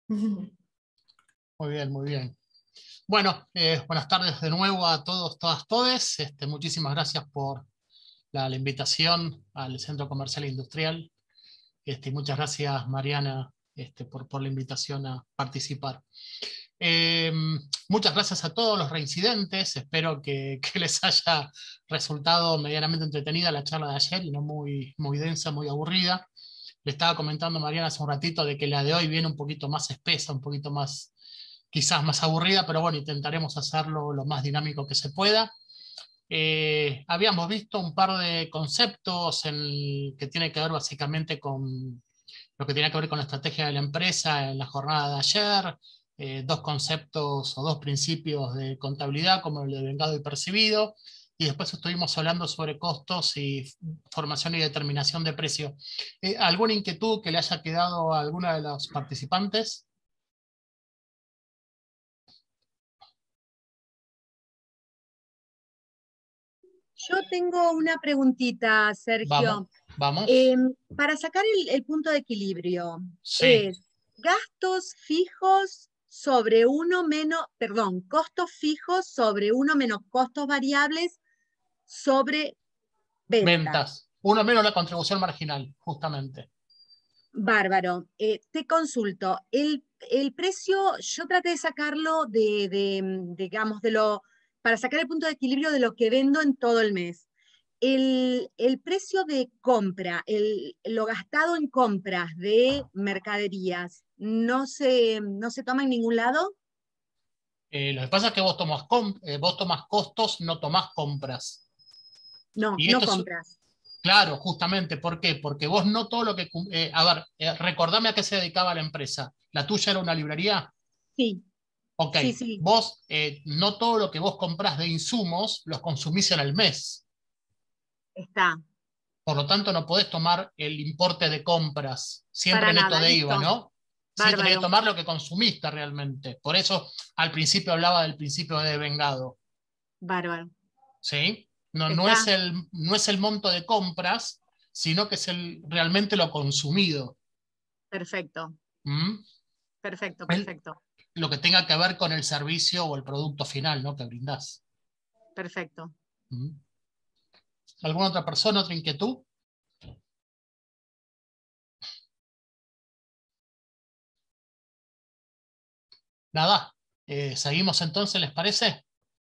Muy bien, muy bien. Bueno, buenas tardes de nuevo a todos, todas, todes. Muchísimas gracias por la invitación al Centro Comercial e Industrial. Y muchas gracias, Mariana, por la invitación a participar. Eh, Muchas gracias a todos los reincidentes. Espero que les haya resultado medianamente entretenida la charla de ayer y no muy densa, muy aburrida. Le estaba comentando a Mariana hace un ratito de que la de hoy viene un poquito más espesa, un poquito más, quizás más aburrida, pero bueno, intentaremos hacerlo lo más dinámico que se pueda. Habíamos visto un par de conceptos que tiene que ver básicamente con lo que tiene que ver con la estrategia de la empresa en la jornada de ayer, dos conceptos o dos principios de contabilidad como el de vengado y percibido, y después estuvimos hablando sobre costos y formación y determinación de precio. ¿Alguna inquietud que le haya quedado a alguna de los participantes? Yo tengo una preguntita, Vamos, Sergio. vamos. Para sacar el punto de equilibrio, Sí, es gastos fijos sobre uno menos, perdón, costos fijos sobre uno menos costos variables sobre ventas. ventas. Uno menos la contribución marginal, justamente. Bárbaro. Te consulto. El precio, yo traté de sacarlo digamos, para sacar el punto de equilibrio de lo que vendo en todo el mes. El precio de compra, lo gastado en compras de mercaderías, no se toma en ningún lado. Lo que pasa es que vos tomás costos, no tomás compras. No, Y no esto es, compras. claro, justamente, ¿por qué? Porque vos no todo lo que... a ver, recordame a qué se dedicaba la empresa. ¿La tuya era una librería? Sí, Ok, sí, sí, vos no todo lo que vos comprás de insumos los consumís en el mes. está. Por lo tanto, no podés tomar el importe de compras, siempre Para neto nada, de IVA, listo. ¿no? Sí, tenés que Bárbaro, tomar lo que consumiste realmente. Por eso al principio hablaba del principio de vengado. bárbaro. ¿Sí? No, Está no es el monto de compras, sino que es realmente lo consumido. perfecto, ¿Mm? perfecto, Es perfecto, lo que tenga que ver con el servicio o el producto final, ¿no? que brindás. perfecto. ¿Mm? ¿Alguna otra persona, otra inquietud? Nada. ¿Seguimos entonces, les parece?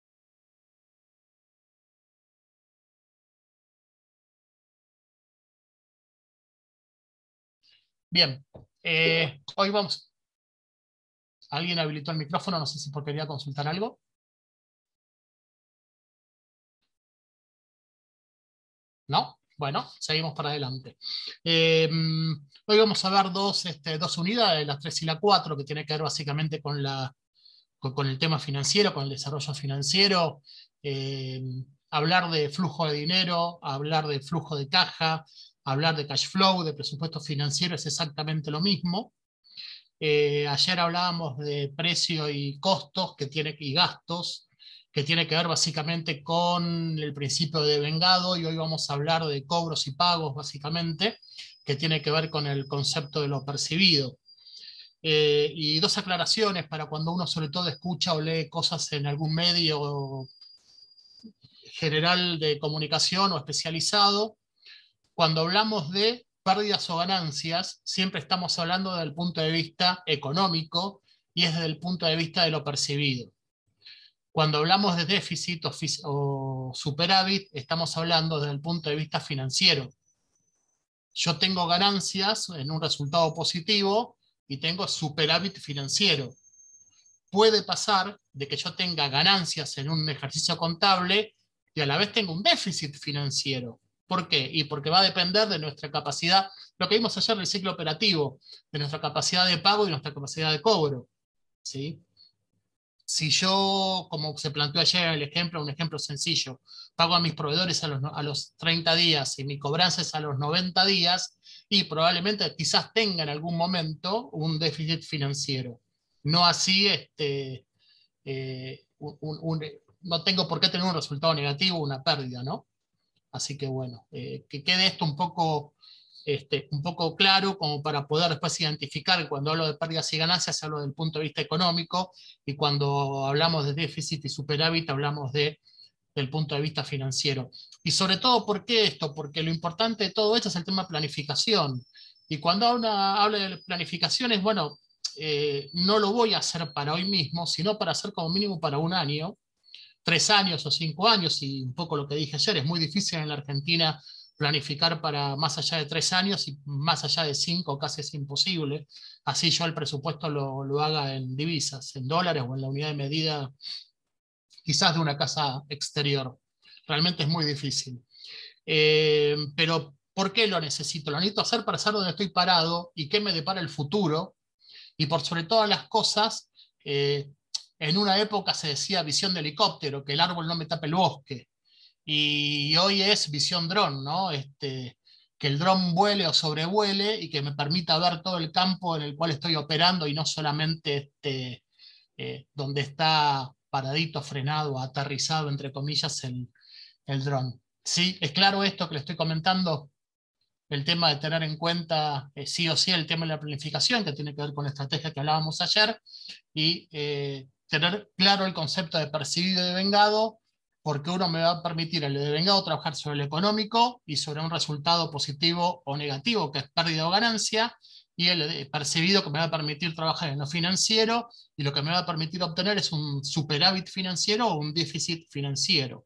Bien. Hoy vamos. ¿Alguien habilitó el micrófono? No sé si por quería consultar algo. ¿No? Bueno, seguimos para adelante. Hoy vamos a ver dos unidades, la 3 y la 4, que tiene que ver básicamente con el tema financiero, con el desarrollo financiero, eh, hablar de flujo de dinero, hablar de flujo de caja, hablar de cash flow, de presupuesto financiero, es exactamente lo mismo. Ayer hablábamos de precio y costos y gastos, que tiene que ver básicamente con el principio de vengado, y hoy vamos a hablar de cobros y pagos, básicamente, que tiene que ver con el concepto de lo percibido. Y dos aclaraciones para cuando uno sobre todo escucha o lee cosas en algún medio general de comunicación o especializado. Cuando hablamos de pérdidas o ganancias, siempre estamos hablando desde el punto de vista económico y es desde el punto de vista de lo percibido. Cuando hablamos de déficit o superávit, estamos hablando desde el punto de vista financiero. Yo tengo ganancias en un resultado positivo y tengo superávit financiero. Puede pasar de que yo tenga ganancias en un ejercicio contable y a la vez tengo un déficit financiero. ¿Por qué? Y porque va a depender de nuestra capacidad, lo que vimos ayer del ciclo operativo, de nuestra capacidad de pago y nuestra capacidad de cobro. ¿Sí? Si yo, como se planteó ayer en el ejemplo, un ejemplo sencillo, pago a mis proveedores a los 30 días y mi cobranza es a los 90 días, y probablemente quizás tenga en algún momento un déficit financiero. No así, no tengo por qué tener un resultado negativo o una pérdida, ¿no? Así que bueno, que quede esto un poco un poco claro como para poder después identificar que cuando hablo de pérdidas y ganancias hablo del punto de vista económico y cuando hablamos de déficit y superávit hablamos del punto de vista financiero. Y sobre todo, ¿por qué esto? Porque lo importante de todo esto es el tema de planificación. Y cuando habla de planificaciones, bueno, no lo voy a hacer para hoy mismo, sino para hacer como mínimo para un año, 3 años o 5 años, y un poco lo que dije ayer, es muy difícil en la Argentina planificar para más allá de 3 años y más allá de 5 casi es imposible. Así yo el presupuesto lo haga en divisas, en dólares o en la unidad de medida quizás de una casa exterior. Realmente es muy difícil. Pero ¿por qué lo necesito? Lo necesito hacer para saber dónde estoy parado y qué me depara el futuro. Y por sobre todas las cosas, en una época se decía visión de helicóptero, que el árbol no me tape el bosque. Y hoy es visión dron, ¿no? Que el dron vuele o sobrevuele y que me permita ver todo el campo en el cual estoy operando y no solamente donde está paradito, frenado, aterrizado, entre comillas, el dron. ¿Sí? ¿Es claro esto que le estoy comentando? El tema de tener en cuenta sí o sí el tema de la planificación, que tiene que ver con la estrategia que hablábamos ayer, y tener claro el concepto de percibido y de vengado, porque uno me va a permitir el de vengado trabajar sobre el económico y sobre un resultado positivo o negativo, que es pérdida o ganancia, y el percibido que me va a permitir trabajar en lo financiero, y lo que me va a permitir obtener es un superávit financiero o un déficit financiero.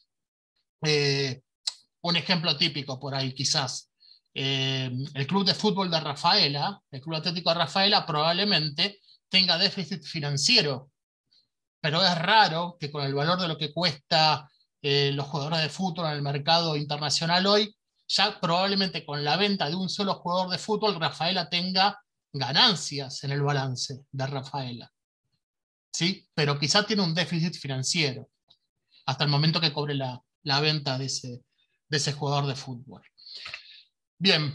Eh, un ejemplo típico por ahí quizás. El club de fútbol de Rafaela, el Club Atlético de Rafaela probablemente tenga déficit financiero, pero es raro que con el valor de lo que cuesta los jugadores de fútbol en el mercado internacional hoy, ya probablemente con la venta de un solo jugador de fútbol, Rafaela tenga ganancias en el balance de Rafaela. ¿Sí? Pero quizá tiene un déficit financiero hasta el momento que cobre la venta de ese jugador de fútbol. Bien,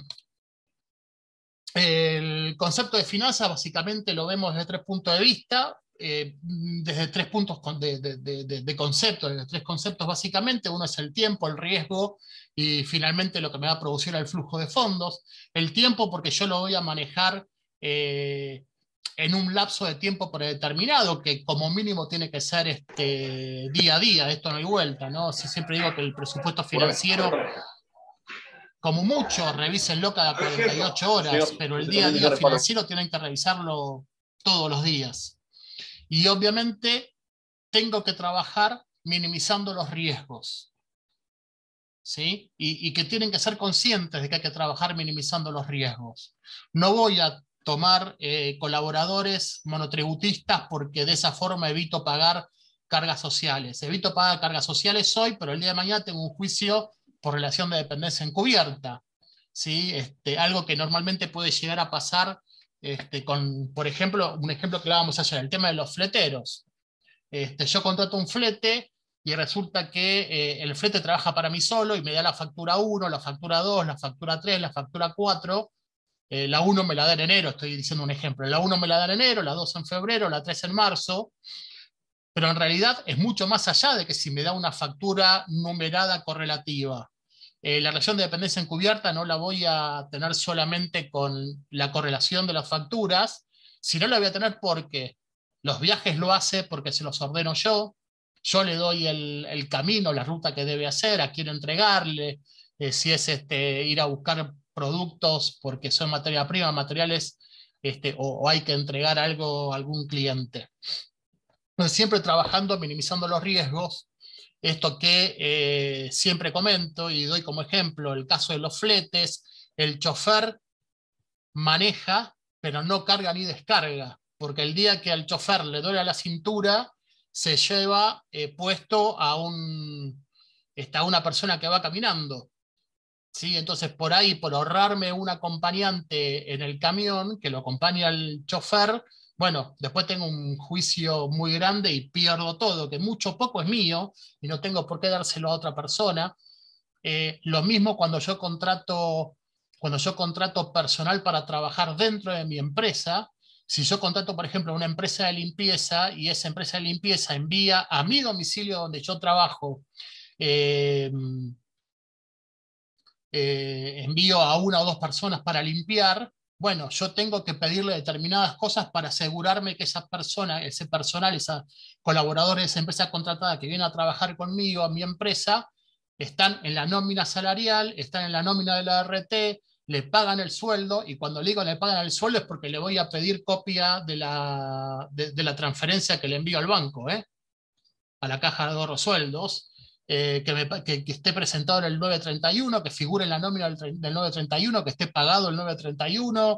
el concepto de finanzas básicamente lo vemos desde 3 puntos de vista, desde 3 puntos de concepto, desde 3 conceptos básicamente. Uno es el tiempo, el riesgo y finalmente lo que me va a producir el flujo de fondos. El tiempo porque yo lo voy a manejar en un lapso de tiempo predeterminado, que como mínimo tiene que ser día a día, esto no hay vuelta, ¿no? Si siempre digo que el presupuesto financiero como mucho, revísenlo cada 48 horas, pero el día a día financiero tienen que revisarlo todos los días. Y obviamente tengo que trabajar minimizando los riesgos, ¿sí? Y que tienen que ser conscientes de que hay que trabajar minimizando los riesgos. No voy a tomar colaboradores monotributistas porque de esa forma evito pagar cargas sociales. Evito pagar cargas sociales hoy, pero el día de mañana tengo un juicio por relación de dependencia encubierta, ¿sí? Algo que normalmente puede llegar a pasar con, por ejemplo, un ejemplo que hablábamos ayer, el tema de los fleteros. Yo contrato un flete y resulta que el flete trabaja para mí solo y me da la factura 1, la factura 2, la factura 3, la factura 4. La 1 me la da en enero, estoy diciendo un ejemplo. La 1 me la da en enero, la 2 en febrero, la 3 en marzo. Pero en realidad es mucho más allá de que si me da una factura numerada correlativa. La relación de dependencia encubierta no la voy a tener solamente con la correlación de las facturas, sino la voy a tener porque los viajes lo hace porque se los ordeno yo le doy el camino, la ruta que debe hacer, a quién entregarle, si es ir a buscar productos porque son materia prima, materiales, o hay que entregar algo a algún cliente. Entonces, siempre trabajando, minimizando los riesgos. Esto que siempre comento y doy como ejemplo el caso de los fletes, el chofer maneja, pero no carga ni descarga, porque el día que al chofer le duele la cintura, se lleva puesto a una persona que va caminando. ¿Sí? Entonces, por ahí, por ahorrarme un acompañante en el camión que lo acompaña al chofer, bueno, después tengo un juicio muy grande y pierdo todo, que mucho o poco es mío y no tengo por qué dárselo a otra persona. Lo mismo cuando yo contrato personal para trabajar dentro de mi empresa. Si yo contrato, por ejemplo, una empresa de limpieza y esa empresa de limpieza envía a mi domicilio donde yo trabajo, eh, envío a una o dos personas para limpiar, bueno, yo tengo que pedirle determinadas cosas para asegurarme que esa persona, ese personal, esa colaborador de esa empresa contratada que viene a trabajar conmigo, a mi empresa, están en la nómina salarial, están en la nómina de la RT, le pagan el sueldo, y cuando le digo le pagan el sueldo es porque le voy a pedir copia de la transferencia que le envío al banco, a la caja de ahorros sueldos, que esté presentado en el 931, que figure en la nómina del 931, que esté pagado el 931.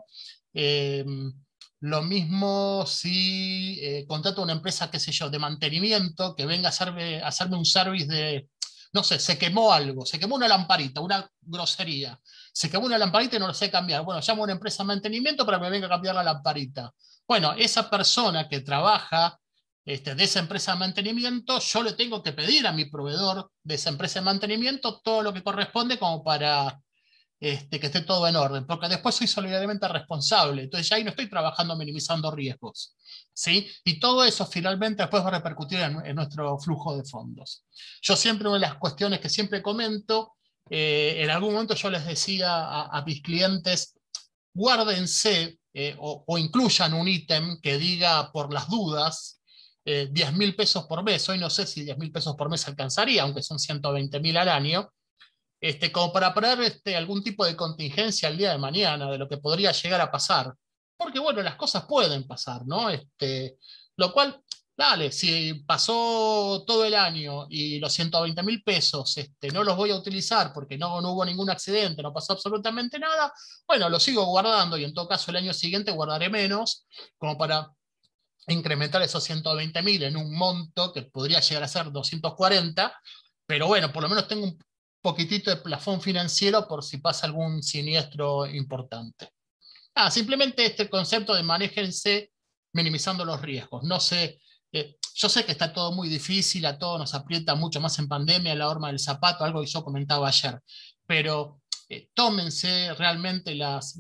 Lo mismo si contrato a una empresa, qué sé yo, de mantenimiento, que venga a hacerme un service de, no sé, se quemó algo, se quemó una lamparita, una grosería, se quemó una lamparita y no lo sé cambiar. Bueno, llamo a una empresa de mantenimiento para que me venga a cambiar la lamparita. Bueno, esa persona que trabaja de esa empresa de mantenimiento, yo le tengo que pedir a mi proveedor de esa empresa de mantenimiento todo lo que corresponde como para que esté todo en orden, porque después soy solidariamente responsable, entonces ya ahí no estoy trabajando minimizando riesgos, ¿sí? Y todo eso finalmente después va a repercutir en nuestro flujo de fondos. Yo siempre, una de las cuestiones que siempre comento, en algún momento yo les decía a mis clientes, guárdense o incluyan un ítem que diga por las dudas 10.000 pesos por mes. Hoy no sé si 10.000 pesos por mes alcanzaría, aunque son 120.000 al año, como para poner algún tipo de contingencia el día de mañana de lo que podría llegar a pasar. Porque bueno, las cosas pueden pasar, ¿no? Lo cual, dale, si pasó todo el año y los 120.000 pesos no los voy a utilizar porque no hubo ningún accidente, no pasó absolutamente nada, bueno, los sigo guardando y en todo caso el año siguiente guardaré menos, como para incrementar esos 120.000 en un monto que podría llegar a ser 240, pero bueno, por lo menos tengo un poquitito de plafón financiero por si pasa algún siniestro importante. Simplemente este concepto de manéjense minimizando los riesgos. No sé, yo sé que está todo muy difícil, a todos nos aprieta mucho más en pandemia la horma del zapato, algo que yo comentaba ayer, pero tómense realmente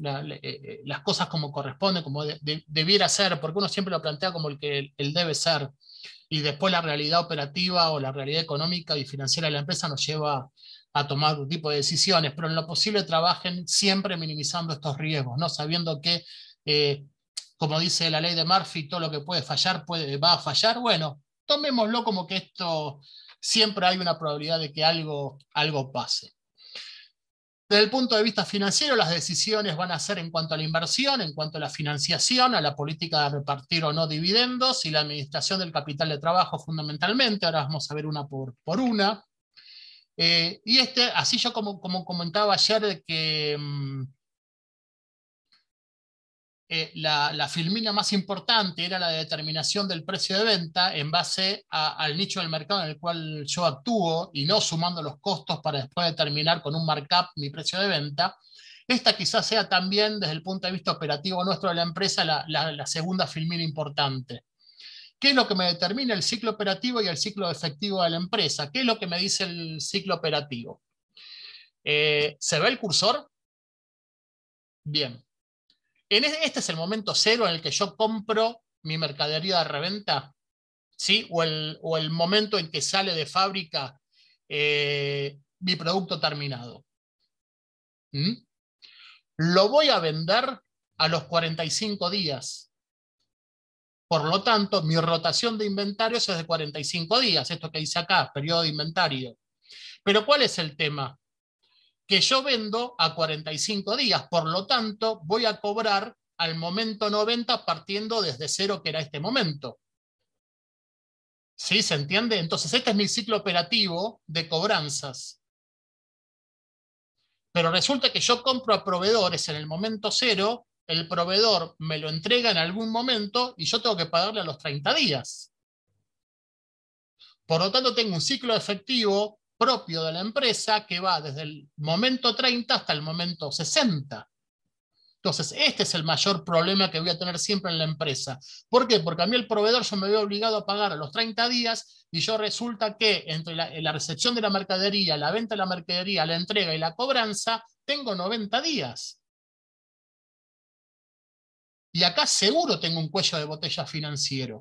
las cosas como corresponde, como debiera ser, porque uno siempre lo plantea como el debe ser, y después la realidad operativa o la realidad económica y financiera de la empresa nos lleva a tomar otro tipo de decisiones, pero en lo posible trabajen siempre minimizando estos riesgos, ¿no? Sabiendo que, eh, como dice la ley de Murphy, todo lo que puede fallar va a fallar. Bueno, tomémoslo como que esto siempre hay una probabilidad de que algo pase. Desde el punto de vista financiero, las decisiones van a ser en cuanto a la inversión, en cuanto a la financiación, a la política de repartir o no dividendos y la administración del capital de trabajo fundamentalmente. Ahora vamos a ver una por una. Y así yo como comentaba ayer, de que la filmina más importante era la de determinación del precio de venta en base al nicho del mercado en el cual yo actúo y no sumando los costos para después determinar con un markup mi precio de venta. Esta quizás sea también desde el punto de vista operativo nuestro de la empresa la segunda filmina importante. ¿Qué es lo que me determina el ciclo operativo y el ciclo efectivo de la empresa? ¿Qué es lo que me dice el ciclo operativo? ¿Se ve el cursor? Bien. Este es el momento cero en el que yo compro mi mercadería de reventa, ¿sí? O el momento en que sale de fábrica mi producto terminado. ¿Mm? Lo voy a vender a los 45 días. Por lo tanto, mi rotación de inventarios es de 45 días, esto que dice acá, periodo de inventario. Pero ¿cuál es el tema? Que yo vendo a 45 días, por lo tanto, voy a cobrar al momento 90 partiendo desde cero, que era este momento. ¿Sí? ¿Se entiende? Entonces, este es mi ciclo operativo de cobranzas. Pero resulta que yo compro a proveedores en el momento cero, el proveedor me lo entrega en algún momento y yo tengo que pagarle a los 30 días. Por lo tanto, tengo un ciclo efectivo propio de la empresa que va desde el momento 30 hasta el momento 60. Entonces, este es el mayor problema que voy a tener siempre en la empresa. ¿Por qué? Porque a mí el proveedor yo me veo obligado a pagar a los 30 días y yo resulta que entre la recepción de la mercadería, la venta de la mercadería, la entrega y la cobranza, tengo 90 días. Y acá seguro tengo un cuello de botella financiero.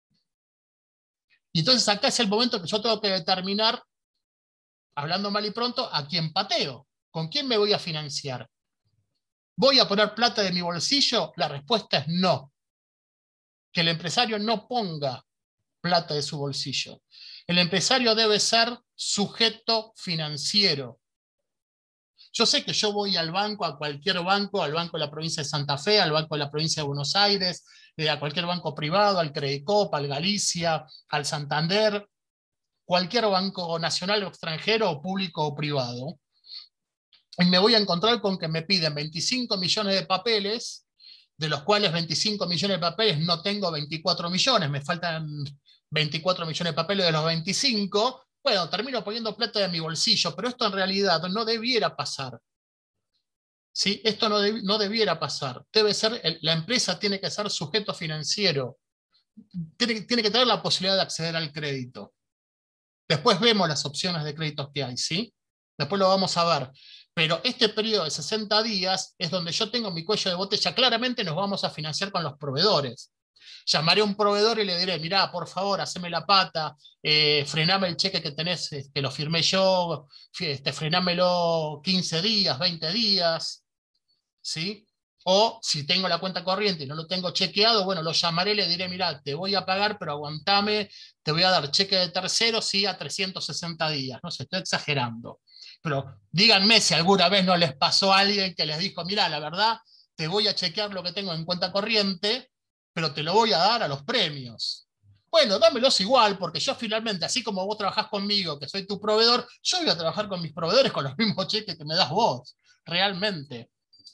Y entonces acá es el momento que yo tengo que determinar, hablando mal y pronto, a quién pateo. ¿Con quién me voy a financiar? ¿Voy a poner plata de mi bolsillo? La respuesta es no. Que el empresario no ponga plata de su bolsillo. El empresario debe ser sujeto financiero. Yo sé que yo voy al banco, a cualquier banco, al banco de la provincia de Santa Fe, al banco de la provincia de Buenos Aires, a cualquier banco privado, al Credicop, al Galicia, al Santander, cualquier banco nacional o extranjero, o público o privado, y me voy a encontrar con que me piden 25 millones de papeles, de los cuales 25 millones de papeles no tengo 24 millones, me faltan 24 millones de papeles de los 25, bueno, termino poniendo plata de mi bolsillo, pero esto en realidad no debiera pasar. ¿Sí? Esto no debiera pasar. Debe ser, la empresa tiene que ser sujeto financiero, tiene que tener la posibilidad de acceder al crédito. Después vemos las opciones de créditos que hay, ¿sí? Después lo vamos a ver. Pero este periodo de 60 días es donde yo tengo mi cuello de botella. Claramente nos vamos a financiar con los proveedores. Llamaré a un proveedor y le diré, mirá, por favor, haceme la pata, frename el cheque que tenés, que lo firmé yo, frenámelo 15 días, 20 días, ¿sí? O si tengo la cuenta corriente y no lo tengo chequeado, bueno, lo llamaré y le diré, mirá, te voy a pagar, pero aguantame, te voy a dar cheque de tercero, sí, a 360 días. No sé, estoy exagerando. Pero díganme si alguna vez no les pasó a alguien que les dijo, mirá, la verdad, te voy a chequear lo que tengo en cuenta corriente, pero te lo voy a dar a los premios. Bueno, dámelos igual, porque yo finalmente, así como vos trabajás conmigo, que soy tu proveedor, yo voy a trabajar con mis proveedores con los mismos cheques que me das vos, realmente.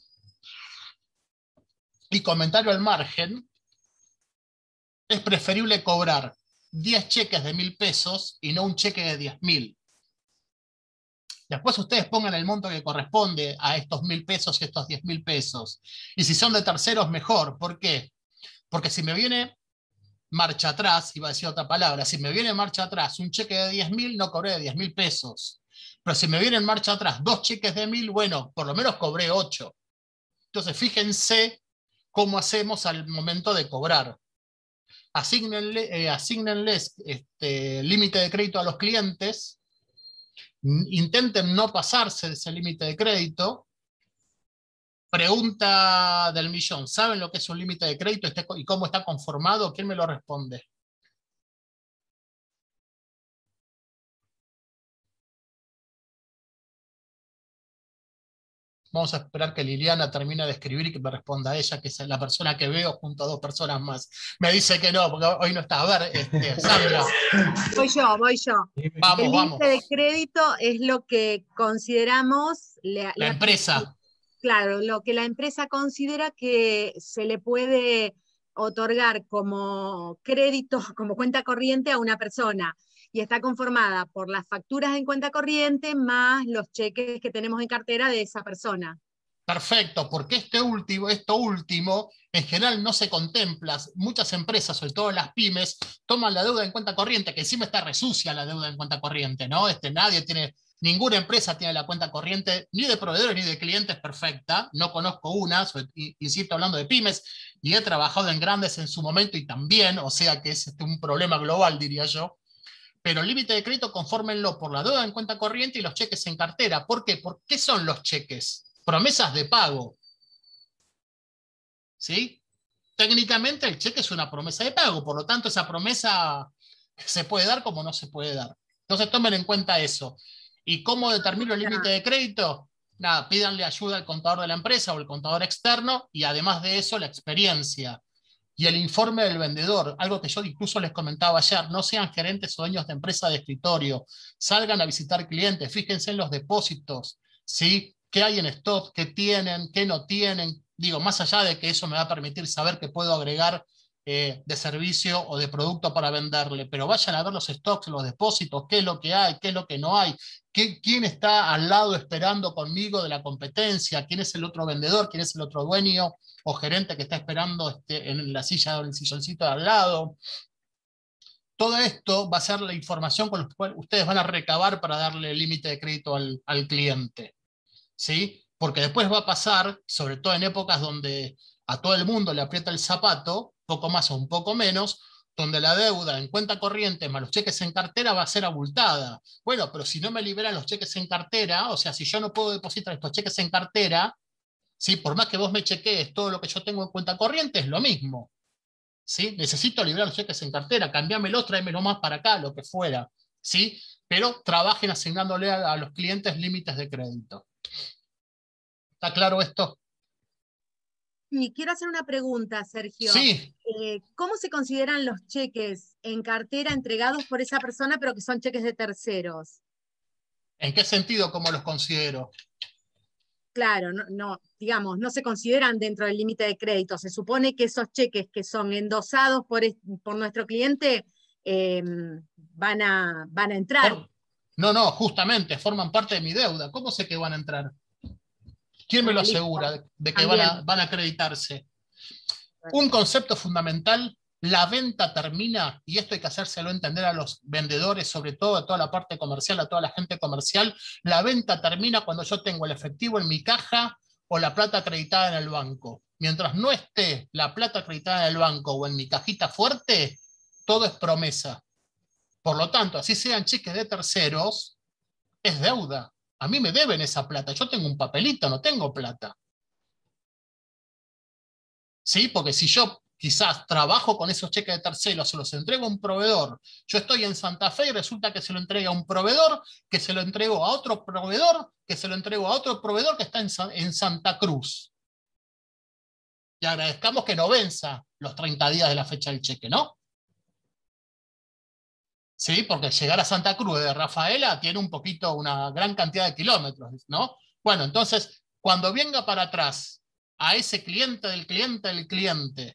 Y comentario al margen, es preferible cobrar 10 cheques de 1.000 pesos y no un cheque de 10.000. Después ustedes pongan el monto que corresponde a estos 1.000 pesos y estos 10.000 pesos. Y si son de terceros, mejor. ¿Por qué? Porque si me viene marcha atrás, iba a decir otra palabra, si me viene marcha atrás un cheque de 10.000, no cobré de 10.000 pesos. Pero si me viene en marcha atrás 2 cheques de 1.000, bueno, por lo menos cobré 8. Entonces fíjense cómo hacemos al momento de cobrar. Asígnenles límite de crédito a los clientes, intenten no pasarse de ese límite de crédito. Pregunta del millón, ¿saben lo que es un límite de crédito y cómo está conformado? ¿Quién me lo responde? Vamos a esperar que Liliana termine de escribir y que me responda a ella, que es la persona que veo junto a 2 personas más. Me dice que no, porque hoy no está. A ver, Sandra. Voy yo. Vamos, El vamos. límite de crédito es lo que consideramos, La empresa. claro, lo que la empresa considera que se le puede otorgar como crédito, como cuenta corriente a una persona. Y está conformada por las facturas en cuenta corriente más los cheques que tenemos en cartera de esa persona. Perfecto, porque esto último, en general no se contempla. Muchas empresas, sobre todo las pymes, toman la deuda en cuenta corriente, que encima está resucia la deuda en cuenta corriente, ¿no? Ninguna empresa tiene la cuenta corriente, ni de proveedores ni de clientes perfecta. No conozco una, insisto, hablando de pymes, y he trabajado en grandes en su momento y también, o sea que es un problema global, diría yo. Pero el límite de crédito confórmenlo por la deuda en cuenta corriente y los cheques en cartera. ¿Por qué? ¿Por qué son los cheques? Promesas de pago. ¿Sí? Técnicamente el cheque es una promesa de pago, por lo tanto esa promesa se puede dar como no se puede dar. Entonces tomen en cuenta eso. ¿Y cómo determino el límite de crédito? Nada, pídanle ayuda al contador de la empresa o el contador externo y además de eso la experiencia y el informe del vendedor, algo que yo incluso les comentaba ayer. No sean gerentes o dueños de empresa de escritorio, salgan a visitar clientes, fíjense en los depósitos, ¿sí? ¿Qué hay en stock? ¿Qué tienen? ¿Qué no tienen? Digo, más allá de que eso me va a permitir saber qué puedo agregar de servicio o de producto para venderle, pero vayan a ver los stocks, los depósitos, qué es lo que hay, qué es lo que no hay, quién está al lado esperando conmigo de la competencia, quién es el otro vendedor, quién es el otro dueño o gerente que está esperando en la silla o en el silloncito de al lado. Todo esto va a ser la información con la cual ustedes van a recabar para darle el límite de crédito al cliente, ¿sí? Porque después va a pasar, sobre todo en épocas donde a todo el mundo le aprieta el zapato, poco más o un poco menos, donde la deuda en cuenta corriente más los cheques en cartera va a ser abultada. Bueno, pero si no me liberan los cheques en cartera, o sea, si yo no puedo depositar estos cheques en cartera, ¿sí? Por más que vos me chequees todo lo que yo tengo en cuenta corriente, es lo mismo. ¿Sí? Necesito liberar los cheques en cartera, cambiámelo, tráemelo más para acá, lo que fuera. ¿Sí? Pero trabajen asignándole a los clientes límites de crédito. ¿Está claro esto? Y quiero hacer una pregunta, Sergio. Sí. ¿Cómo se consideran los cheques en cartera entregados por esa persona, pero que son cheques de terceros? ¿En qué sentido cómo los considero? Claro, digamos, no se consideran dentro del límite de crédito. Se supone que esos cheques que son endosados por nuestro cliente eh, van a entrar. No, no, justamente, forman parte de mi deuda. ¿Cómo sé que van a entrar? ¿Quién me lo Listo, asegura de que también. van a acreditarse? Un concepto fundamental, la venta termina, y esto hay que hacérselo entender a los vendedores, sobre todo a toda la parte comercial, a toda la gente comercial, la venta termina cuando yo tengo el efectivo en mi caja o la plata acreditada en el banco. Mientras no esté la plata acreditada en el banco o en mi cajita fuerte, todo es promesa. Por lo tanto, así sean cheques de terceros, es deuda. A mí me deben esa plata. Yo tengo un papelito, no tengo plata. ¿Sí? Porque si yo quizás trabajo con esos cheques de terceros, se los entrego a un proveedor, yo estoy en Santa Fe y resulta que se lo entrega a un proveedor, que se lo entregó a otro proveedor, que se lo entregó a otro proveedor que está en Santa Cruz. Y agradezcamos que no venza los 30 días de la fecha del cheque, ¿no? Sí, porque llegar a Santa Cruz de Rafaela tiene un poquito, una gran cantidad de kilómetros, ¿no? Bueno, entonces, cuando venga para atrás a ese cliente del cliente del cliente,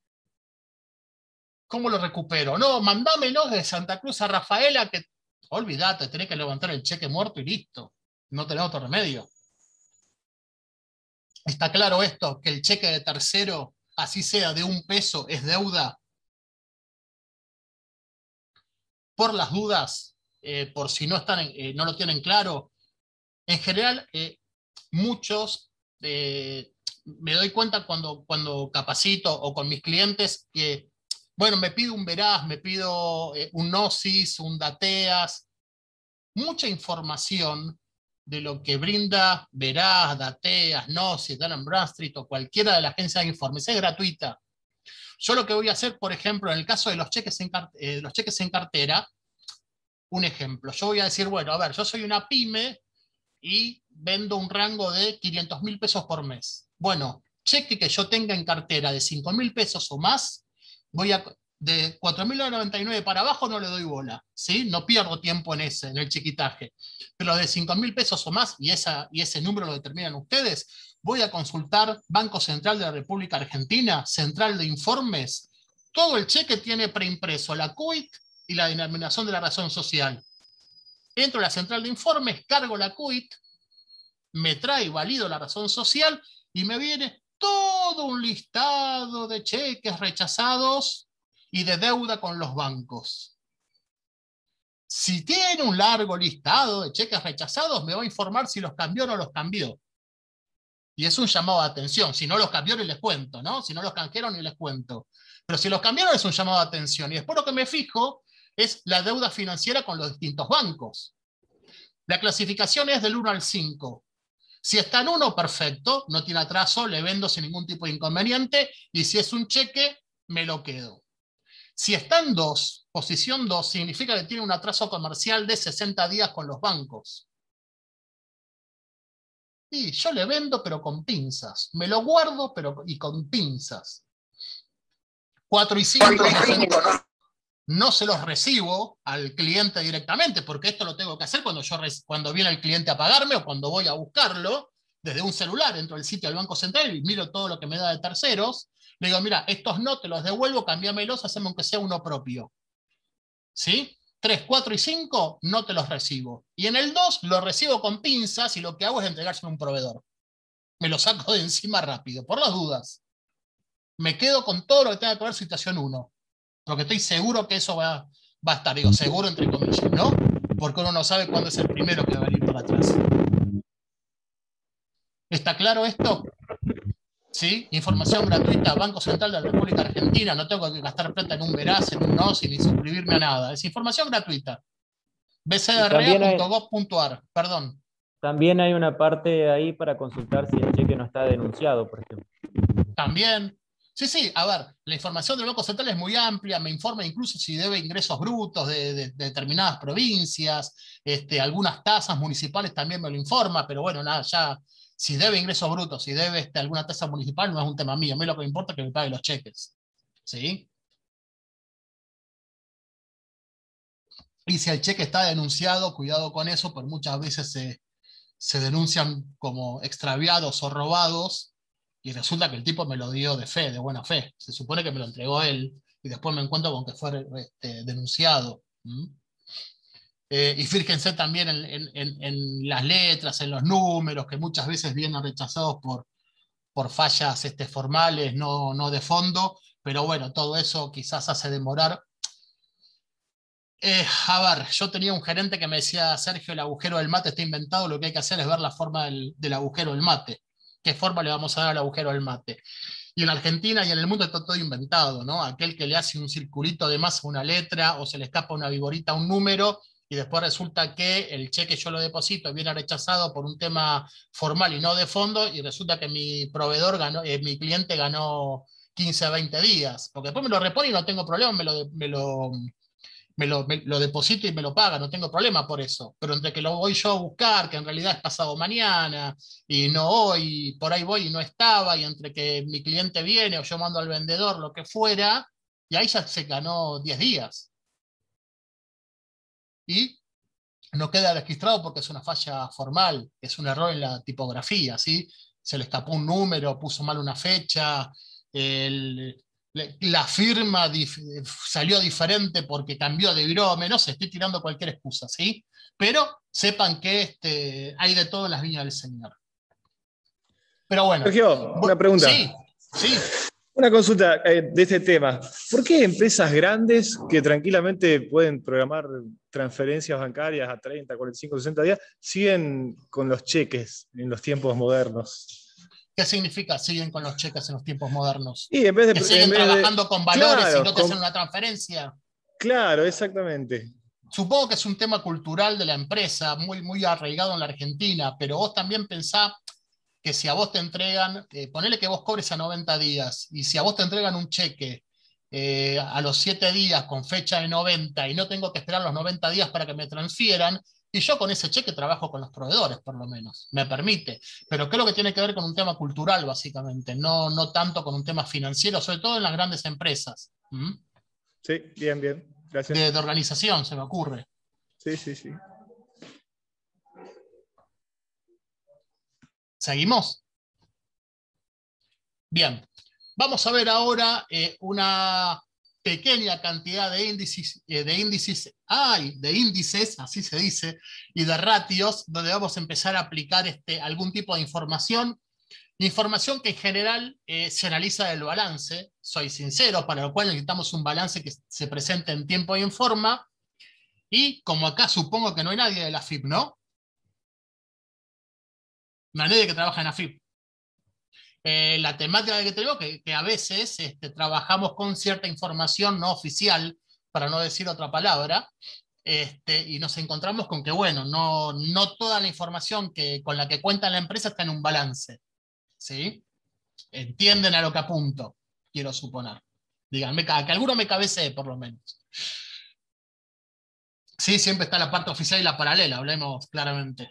¿cómo lo recupero? No, mandámelo de Santa Cruz a Rafaela, que olvídate, tenés que levantar el cheque muerto y listo. No tenés otro remedio. ¿Está claro esto? Que el cheque de tercero, así sea de $1, es deuda. Por las dudas, por si no, no lo tienen claro, en general, muchos, me doy cuenta cuando capacito o con mis clientes que, bueno, me pido un Veraz, me pido un Gnosis, un Dateas, mucha información de lo que brinda Veraz, Dateas, Gnosis, Dun& Bradstreet o cualquiera de las agencias de informes. Es gratuita. Yo lo que voy a hacer, por ejemplo, en el caso de los cheques en cartera, un ejemplo. Yo voy a decir, bueno, a ver, yo soy una pyme y vendo un rango de 500.000 pesos por mes. Bueno, cheque que yo tenga en cartera de 5.000 pesos o más, de 4.099 para abajo no le doy bola, ¿sí? No pierdo tiempo en el chiquitaje. Pero de 5.000 pesos o más, y ese número lo determinan ustedes, voy a consultar Banco Central de la República Argentina, Central de Informes, todo el cheque tiene preimpreso la CUIT y la denominación de la razón social. Entro a la central de informes, cargo la CUIT, me trae válido la razón social y me viene todo un listado de cheques rechazados y de deuda con los bancos. Si tiene un largo listado de cheques rechazados, me va a informar si los cambió o no los cambió. Y es un llamado de atención. Si no los cambió, ni les cuento, ¿no? Si no los canjearon, ni les cuento. Pero si los cambiaron, es un llamado de atención. Y después lo que me fijo es la deuda financiera con los distintos bancos. La clasificación es del 1 al 5. Si está en 1, perfecto, no tiene atraso, le vendo sin ningún tipo de inconveniente, y si es un cheque, me lo quedo. Si está en 2, posición 2, significa que tiene un atraso comercial de 60 días con los bancos. Y yo le vendo, pero con pinzas. Me lo guardo, y con pinzas. 4 y 5 no se los recibo al cliente directamente, porque esto lo tengo que hacer cuando viene el cliente a pagarme o cuando voy a buscarlo desde un celular, entro al sitio del Banco Central y miro todo lo que me da de terceros. Le digo, mira, estos no te los devuelvo, cámbiamelos, hacemos aunque sea uno propio. ¿Sí? 3, 4 y 5 no te los recibo. Y en el 2 lo recibo con pinzas y lo que hago es entregárselo a un proveedor. Me lo saco de encima rápido, por las dudas. Me quedo con todo lo que tenga que ver situación 1. Porque estoy seguro que eso va a estar, digo, seguro entre comillas, ¿no? Porque uno no sabe cuándo es el primero que va a venir por atrás. ¿Está claro esto? ¿sí? Información gratuita, Banco Central de la República Argentina, no tengo que gastar plata en un Veraz, en un NOS, ni suscribirme a nada. Es información gratuita. Y bcra.gov.ar, perdón. también hay una parte ahí para consultar si el cheque no está denunciado, por ejemplo. También. Sí, sí, a ver, la información del Banco Central es muy amplia, me informa incluso si debe ingresos brutos de determinadas provincias, algunas tasas municipales también me lo informa, pero bueno, nada, ya, si debe ingresos brutos, si debe alguna tasa municipal, no es un tema mío, a mí lo que me importa es que me pague los cheques. ¿Sí? Y si el cheque está denunciado, cuidado con eso, porque muchas veces se denuncian como extraviados o robados, y resulta que el tipo me lo dio de fe, de buena fe. Se supone que me lo entregó él, y después me encuentro con que fue denunciado. ¿Mm? Y fíjense también en las letras, en los números, que muchas veces vienen rechazados por fallas formales, no de fondo, pero bueno, todo eso quizás hace demorar. A ver, yo tenía un gerente que me decía, Sergio, el agujero del mate está inventado, lo que hay que hacer es ver la forma del agujero del mate. ¿Qué forma le vamos a dar al agujero del mate? Y en Argentina y en el mundo está todo inventado, ¿no? Aquel que le hace un circulito de más a una letra o se le escapa una viborita a un número y después resulta que el cheque yo lo deposito y viene rechazado por un tema formal y no de fondo y resulta que mi proveedor ganó, mi cliente ganó 15 a 20 días, porque después me lo repone y no tengo problema, me lo deposito y me lo paga, no tengo problema por eso. Pero entre que lo voy yo a buscar, que en realidad es pasado mañana, y no hoy, por ahí voy y no estaba, y entre que mi cliente viene o yo mando al vendedor, lo que fuera, y ahí ya se ganó 10 días. Y no queda registrado porque es una falla formal, es un error en la tipografía, ¿sí? Se le escapó un número, puso mal una fecha, el, la firma salió diferente porque cambió de virome, no sé, estoy tirando cualquier excusa, ¿sí? Pero sepan que hay de todo en las viñas del Señor. Pero bueno, Sergio, una pregunta. Sí, sí. Una consulta de este tema. ¿Por qué empresas grandes que tranquilamente pueden programar transferencias bancarias a 30, 45, 60 días siguen con los cheques en los tiempos modernos? ¿Qué significa siguen con los cheques en los tiempos modernos? Y en vez de, ¿Que siguen trabajando con valores claro, y no te hacen una transferencia? Claro, exactamente. Supongo que es un tema cultural de la empresa, muy, muy arraigado en la Argentina, pero vos también pensás que si a vos te entregan, ponele que vos cobres a 90 días, y si a vos te entregan un cheque a los 7 días con fecha de 90 y no tengo que esperar los 90 días para que me transfieran, y yo con ese cheque trabajo con los proveedores, por lo menos, me permite. Pero creo que tiene que ver con un tema cultural, básicamente, no tanto con un tema financiero, sobre todo en las grandes empresas. ¿Mm? Sí, bien, bien. Gracias. De organización, se me ocurre. Sí, sí, sí. ¿Seguimos? Bien. Vamos a ver ahora una pequeña cantidad de índices, así se dice, y de ratios, donde vamos a empezar a aplicar algún tipo de información que en general se analiza del balance, soy sincero, para lo cual necesitamos un balance que se presente en tiempo y en forma, y como acá supongo que no hay nadie de la AFIP, ¿no? No hay nadie que trabaja en AFIP. La temática que tenemos, que a veces trabajamos con cierta información no oficial, para no decir otra palabra, y nos encontramos con que, bueno, no toda la información con la que cuenta la empresa está en un balance. ¿Sí? Entienden a lo que apunto, quiero suponer. Díganme, que alguno me cabecee, por lo menos. Sí, siempre está la parte oficial y la paralela, hablemos claramente.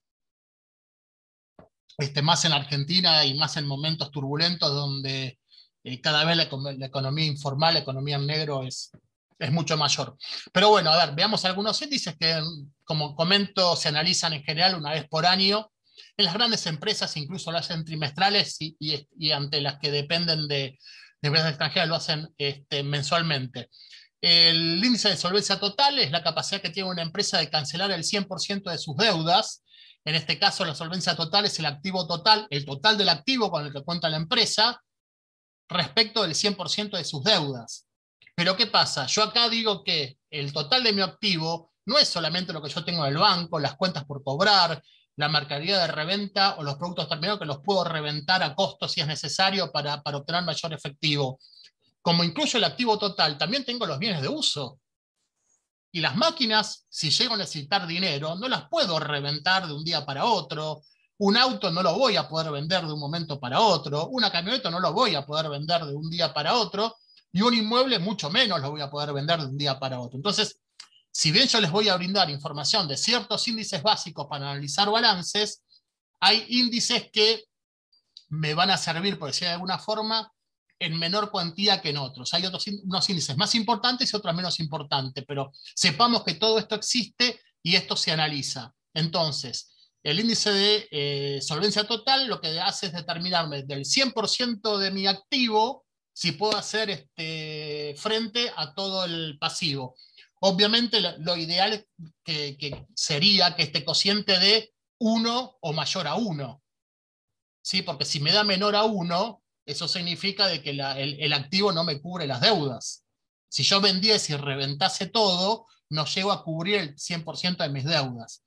Más en Argentina y más en momentos turbulentos donde cada vez la economía informal, la economía en negro es mucho mayor. Pero bueno, a ver, veamos algunos índices que, como comento, se analizan en general una vez por año. En las grandes empresas incluso lo hacen trimestrales y ante las que dependen de empresas extranjeras lo hacen mensualmente. El índice de solvencia total es la capacidad que tiene una empresa de cancelar el 100% de sus deudas. En este caso, la solvencia total es el activo total, el total del activo con el que cuenta la empresa, respecto del 100% de sus deudas. Pero ¿qué pasa? Yo acá digo que el total de mi activo no es solamente lo que yo tengo en el banco, las cuentas por cobrar, la mercadería de reventa o los productos terminados que los puedo reventar a costo si es necesario para obtener mayor efectivo. Como incluyo el activo total, también tengo los bienes de uso. Y las máquinas, si llego a necesitar dinero, no las puedo reventar de un día para otro. Un auto no lo voy a poder vender de un momento para otro. Una camioneta no lo voy a poder vender de un día para otro. Y un inmueble mucho menos lo voy a poder vender de un día para otro. Entonces, si bien yo les voy a brindar información de ciertos índices básicos para analizar balances, hay índices que me van a servir, por decir de alguna forma, en menor cuantía que en otros. Hay unos índices más importantes y otros menos importantes, pero sepamos que todo esto existe y esto se analiza. Entonces, el índice de solvencia total lo que hace es determinarme del 100% de mi activo si puedo hacer frente a todo el pasivo. Obviamente lo ideal que sería que este cociente de 1 o mayor a 1. ¿Sí? Porque si me da menor a 1, eso significa de que el activo no me cubre las deudas. Si yo vendiese y reventase todo, no llego a cubrir el 100% de mis deudas.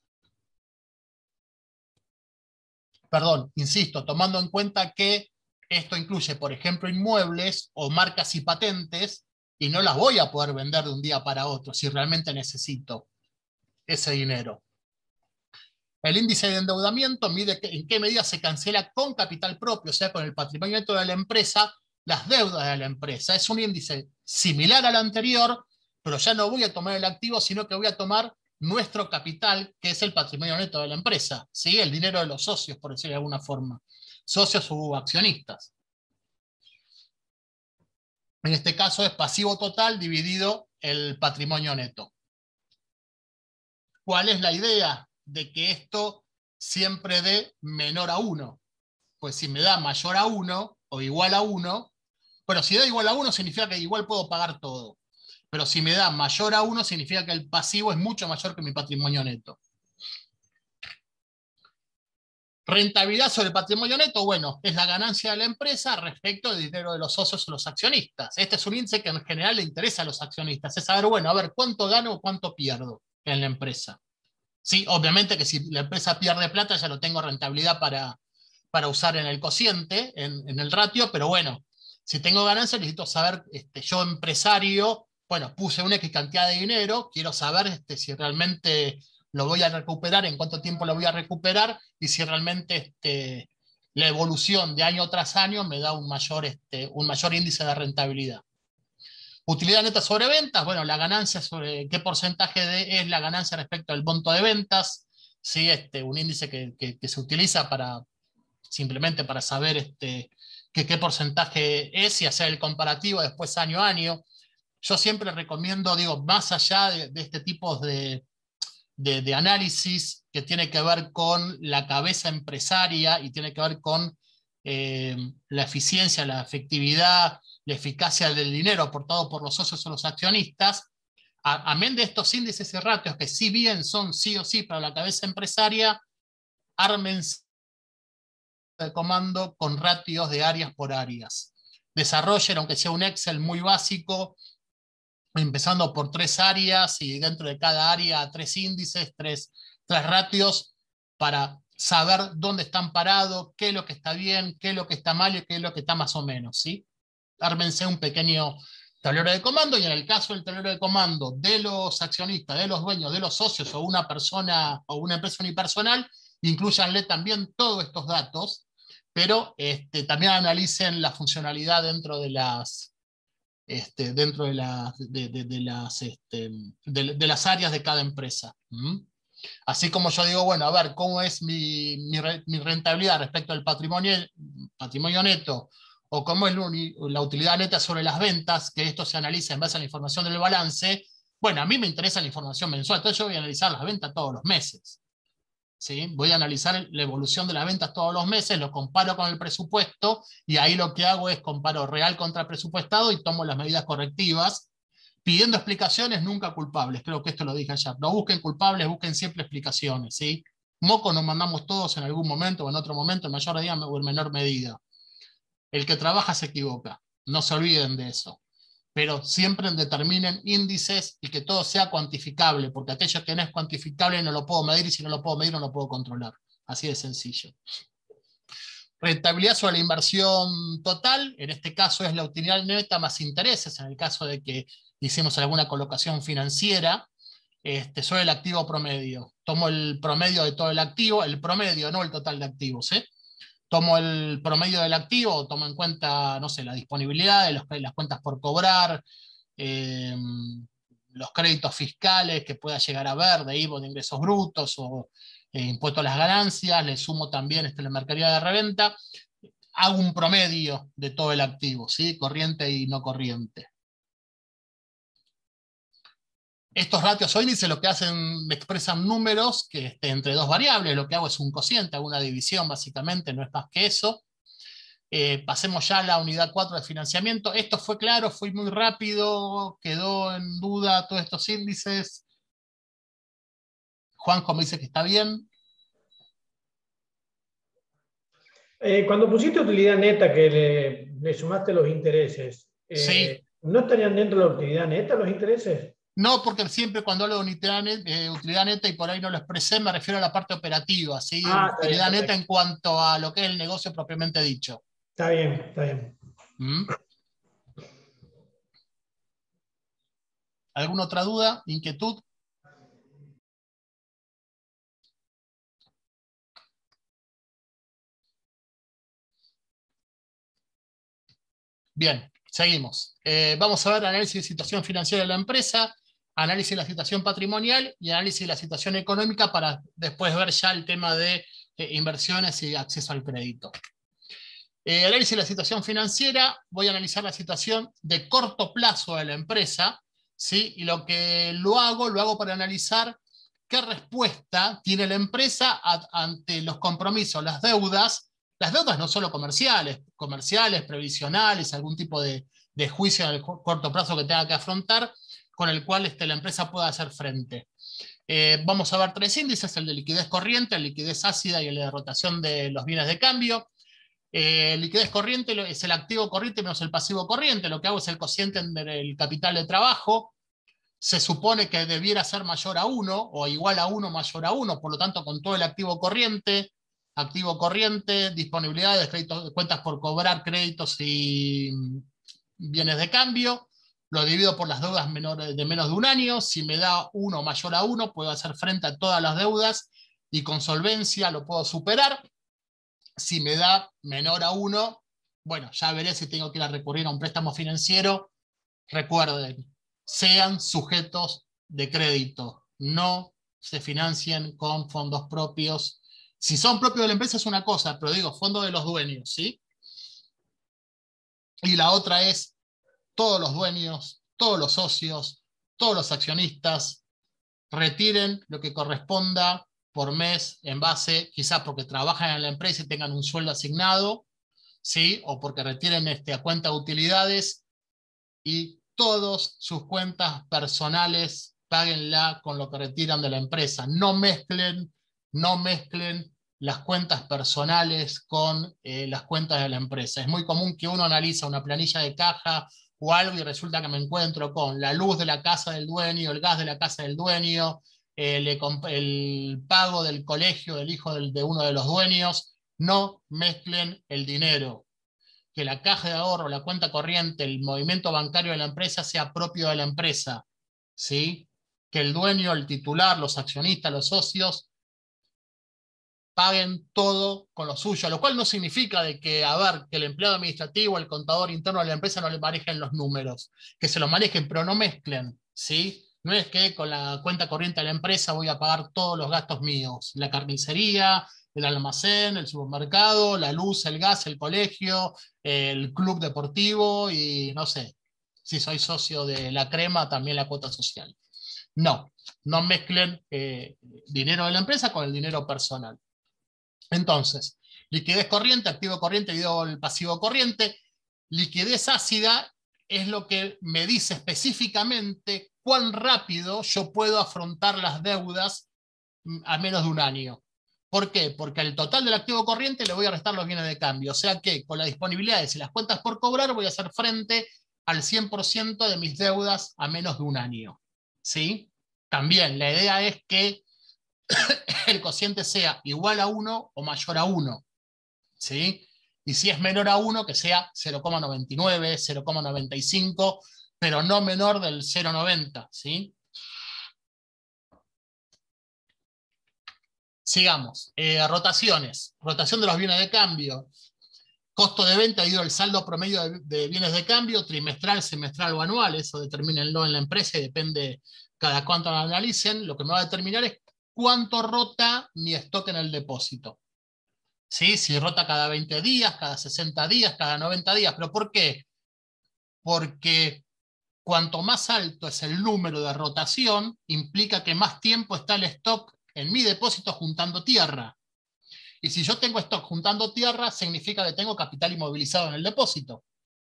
Perdón, insisto, tomando en cuenta que esto incluye, por ejemplo, inmuebles o marcas y patentes, y no las voy a poder vender de un día para otro si realmente necesito ese dinero. El índice de endeudamiento mide en qué medida se cancela con capital propio, o sea, con el patrimonio neto de la empresa, las deudas de la empresa. Es un índice similar al anterior, pero ya no voy a tomar el activo, sino que voy a tomar nuestro capital, que es el patrimonio neto de la empresa, ¿sí? El dinero de los socios, por decirlo de alguna forma. Socios u accionistas. En este caso es pasivo total dividido el patrimonio neto. ¿Cuál es la idea? De que esto siempre dé menor a 1. Pues si me da mayor a 1 o igual a 1, pero si da igual a 1 significa que igual puedo pagar todo. Pero si me da mayor a 1 significa que el pasivo es mucho mayor que mi patrimonio neto. Rentabilidad sobre el patrimonio neto, bueno, es la ganancia de la empresa respecto del dinero de los socios o los accionistas. Este es un índice que en general le interesa a los accionistas. Es saber, bueno, a ver, ¿cuánto gano o cuánto pierdo en la empresa? Sí, obviamente que si la empresa pierde plata ya no tengo rentabilidad para usar en el cociente, en el ratio, pero bueno, si tengo ganancias necesito saber, yo empresario, bueno, puse una X cantidad de dinero, quiero saber si realmente lo voy a recuperar, en cuánto tiempo lo voy a recuperar, y si realmente la evolución de año tras año me da un mayor índice de rentabilidad. Utilidad neta sobre ventas, bueno, la ganancia sobre qué porcentaje es la ganancia respecto al monto de ventas, ¿sí? Un índice que se utiliza simplemente para saber qué porcentaje es y hacer el comparativo después año a año. Yo siempre recomiendo, digo, más allá de este tipo de análisis que tiene que ver con la cabeza empresaria y tiene que ver con la eficiencia, la efectividad, la eficacia del dinero aportado por los socios o los accionistas, amén de estos índices y ratios que si bien son sí o sí para la cabeza empresaria, ármense de comando con ratios de áreas por áreas. Desarrollen, aunque sea un Excel muy básico, empezando por 3 áreas y dentro de cada área 3 índices, 3 ratios para saber dónde están parados, qué es lo que está bien, qué es lo que está mal y qué es lo que está más o menos, ¿sí? Ármense un pequeño tablero de comando y en el caso del tablero de comando de los accionistas, de los dueños, de los socios o una persona o una empresa unipersonal, incluyanle también todos estos datos, pero también analicen la funcionalidad dentro de las áreas de cada empresa. Así como yo digo, bueno, a ver, ¿cómo es mi rentabilidad respecto al patrimonio neto? O cómo es la utilidad neta sobre las ventas, que esto se analiza en base a la información del balance. Bueno, a mí me interesa la información mensual, entonces yo voy a analizar las ventas todos los meses. ¿Sí? Voy a analizar la evolución de las ventas todos los meses, lo comparo con el presupuesto y ahí lo que hago es comparo real contra presupuestado y tomo las medidas correctivas, pidiendo explicaciones nunca culpables. Creo que esto lo dije ayer. No busquen culpables, busquen siempre explicaciones. ¿Sí? Moco nos mandamos todos en algún momento o en otro momento, en mayor medida o en menor medida. El que trabaja se equivoca. No se olviden de eso. pero siempre determinen índices y que todo sea cuantificable, porque aquello que no es cuantificable no lo puedo medir, y si no lo puedo medir no lo puedo controlar. Así de sencillo. Rentabilidad sobre la inversión total, en este caso es la utilidad neta más intereses, en el caso de que hicimos alguna colocación financiera, sobre el activo promedio. Tomo el promedio de todo el activo, el promedio, no el total de activos, ¿eh? Tomo el promedio del activo, tomo en cuenta, no sé, la disponibilidad de las cuentas por cobrar, eh, los créditos fiscales que pueda llegar a haber de IVA de ingresos brutos o impuesto a las ganancias, le sumo también la mercadería de reventa, hago un promedio de todo el activo, ¿sí? Corriente y no corriente. Estos ratios o índices lo que hacen, me expresan números que entre dos variables, lo que hago es un cociente, hago una división básicamente, no es más que eso. Pasemos ya a la unidad 4 de financiamiento. Esto fue claro, fue muy rápido, quedó en duda todos estos índices. Juanjo me dice que está bien. Cuando pusiste utilidad neta que le sumaste los intereses, Sí. ¿no estarían dentro de la utilidad neta los intereses? No, porque siempre cuando hablo de utilidad neta, y por ahí no lo expresé, me refiero a la parte operativa, ¿sí? Utilidad neta en cuanto a lo que es el negocio propiamente dicho. Está bien, está bien. ¿Alguna otra duda? ¿Inquietud? Bien, seguimos. Vamos a ver análisis de situación financiera de la empresa, análisis de la situación patrimonial y análisis de la situación económica, para después ver ya el tema de inversiones y acceso al crédito. Análisis de la situación financiera, voy a analizar la situación de corto plazo de la empresa, ¿sí? Y lo que lo hago para analizar qué respuesta tiene la empresa ante los compromisos, las deudas no solo comerciales, previsionales, algún tipo de juicio en el corto plazo que tenga que afrontar, con el cual la empresa pueda hacer frente. Vamos a ver tres índices: el de liquidez corriente, el liquidez ácida y el de rotación de los bienes de cambio. Liquidez corriente es el activo corriente menos el pasivo corriente. Lo que hago es el cociente del capital de trabajo. Se supone que debiera ser mayor a 1 o igual a 1 mayor a 1, por lo tanto con todo el activo corriente, disponibilidades, créditos, cuentas por cobrar, créditos y bienes de cambio, lo divido por las deudas de menos de un año. Si me da 1 mayor a 1, puedo hacer frente a todas las deudas y con solvencia lo puedo superar. Si me da menor a 1, bueno, ya veré si tengo que ir a recurrir a un préstamo financiero. Recuerden, sean sujetos de crédito, no se financien con fondos propios. Si son propios de la empresa es una cosa, pero digo, fondos de los dueños, ¿sí? Y la otra es todos los dueños, todos los socios, todos los accionistas, retiren lo que corresponda por mes en base, quizás porque trabajan en la empresa y tengan un sueldo asignado, ¿sí? O porque retiren a cuenta de utilidades, y todas sus cuentas personales páguenla con lo que retiran de la empresa. No mezclen las cuentas personales con las cuentas de la empresa. Es muy común que uno analiza una planilla de caja o algo y resulta que me encuentro con la luz de la casa del dueño, el gas de la casa del dueño, el pago del colegio del hijo de uno de los dueños. No mezclen el dinero. Que la caja de ahorro, la cuenta corriente, el movimiento bancario de la empresa sea propio de la empresa, ¿sí? Que el dueño, el titular, los accionistas, los socios paguen todo con lo suyo, lo cual no significa que el empleado administrativo, el contador interno de la empresa no le manejen los números, que se los manejen, pero no mezclen, ¿sí? No es que con la cuenta corriente de la empresa voy a pagar todos los gastos míos, la carnicería, el almacén, el supermercado, la luz, el gas, el colegio, el club deportivo y no sé, si soy socio de la Crema, también la cuota social. No mezclen dinero de la empresa con el dinero personal. Entonces, liquidez corriente, activo corriente y el pasivo corriente. Liquidez ácida es lo que me dice específicamente cuán rápido yo puedo afrontar las deudas a menos de un año. ¿Por qué? Porque al total del activo corriente le voy a restar los bienes de cambio. O sea que con las disponibilidades y las cuentas por cobrar voy a hacer frente al 100% de mis deudas a menos de un año. ¿Sí? También la idea es que el cociente sea igual a 1 o mayor a 1. ¿Sí? Y si es menor a 1, que sea 0,99, 0,95, pero no menor del 0,90. ¿Sí? Sigamos. Rotaciones. Rotación de los bienes de cambio. Costo de venta debido al saldo promedio de bienes de cambio, trimestral, semestral o anual. Eso determínenlo en la empresa y depende cada cuánto lo analicen. Lo que me va a determinar es cuánto rota mi stock en el depósito. ¿Sí? Si rota cada 20 días, cada 60 días, cada 90 días. ¿Pero por qué? Porque cuanto más alto es el número de rotación, implica que más tiempo está el stock en mi depósito juntando tierra. Y si yo tengo stock juntando tierra, significa que tengo capital inmovilizado en el depósito.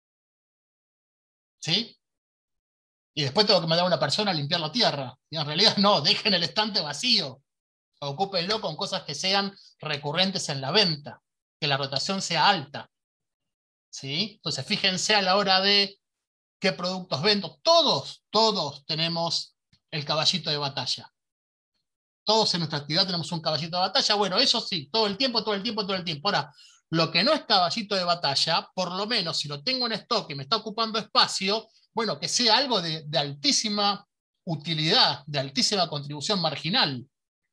¿Sí? Y después tengo que mandar a una persona a limpiar la tierra. Y en realidad no, dejen el estante vacío. Ocúpenlo con cosas que sean recurrentes en la venta, que la rotación sea alta. ¿Sí? Entonces fíjense a la hora de qué productos vendo. Todos tenemos el caballito de batalla. Todos en nuestra actividad tenemos un caballito de batalla. Bueno, eso sí, todo el tiempo. Ahora, lo que no es caballito de batalla, por lo menos si lo tengo en stock y me está ocupando espacio, bueno, que sea algo de altísima utilidad, de altísima contribución marginal.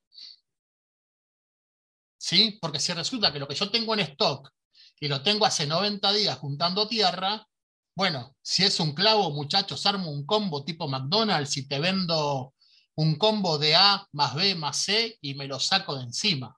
¿Sí? Porque si resulta que lo que yo tengo en stock y lo tengo hace 90 días juntando tierra, bueno, si es un clavo, muchachos, armo un combo tipo McDonald's y te vendo un combo de A más B más C y me lo saco de encima.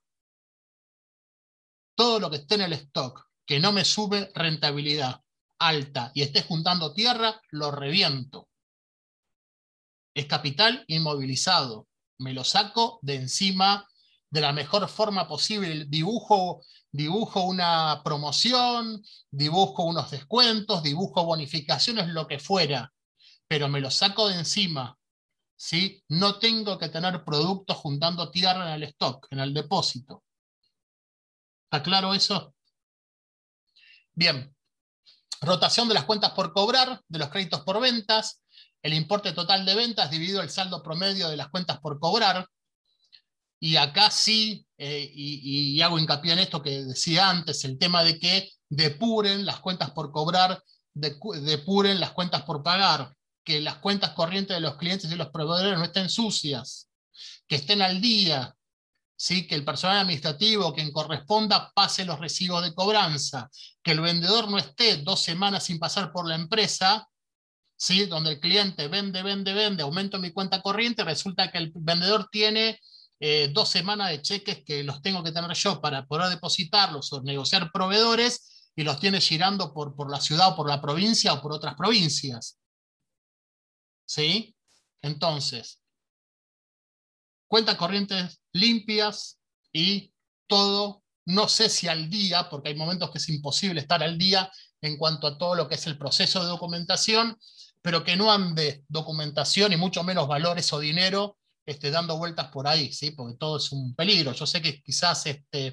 Todo lo que esté en el stock que no me sube rentabilidad alta y esté juntando tierra, lo reviento. Es capital inmovilizado. Me lo saco de encima de la mejor forma posible. Dibujo una promoción, dibujo unos descuentos, dibujo bonificaciones, lo que fuera, pero me lo saco de encima. ¿Sí? No tengo que tener productos juntando tierra en el stock, en el depósito. ¿Está claro eso? Bien. Rotación de las cuentas por cobrar, de los créditos por ventas, el importe total de ventas dividido el saldo promedio de las cuentas por cobrar. Y acá sí, y hago hincapié en esto que decía antes, el tema de que depuren las cuentas por cobrar, depuren las cuentas por pagar, que las cuentas corrientes de los clientes y los proveedores no estén sucias, que estén al día, ¿sí? Que el personal administrativo, quien corresponda, pase los recibos de cobranza, que el vendedor no esté 2 semanas sin pasar por la empresa, ¿sí? Donde el cliente vende, aumento mi cuenta corriente, resulta que el vendedor tiene 2 semanas de cheques que los tengo que tener yo para poder depositarlos o negociar proveedores y los tiene girando por la ciudad o por la provincia o por otras provincias. ¿Sí? Entonces, cuentas corrientes limpias y todo, no sé si al día, porque hay momentos que es imposible estar al día en cuanto a todo lo que es el proceso de documentación, pero que no ande documentación y mucho menos valores o dinero dando vueltas por ahí, ¿sí? Porque todo es un peligro. Yo sé que quizás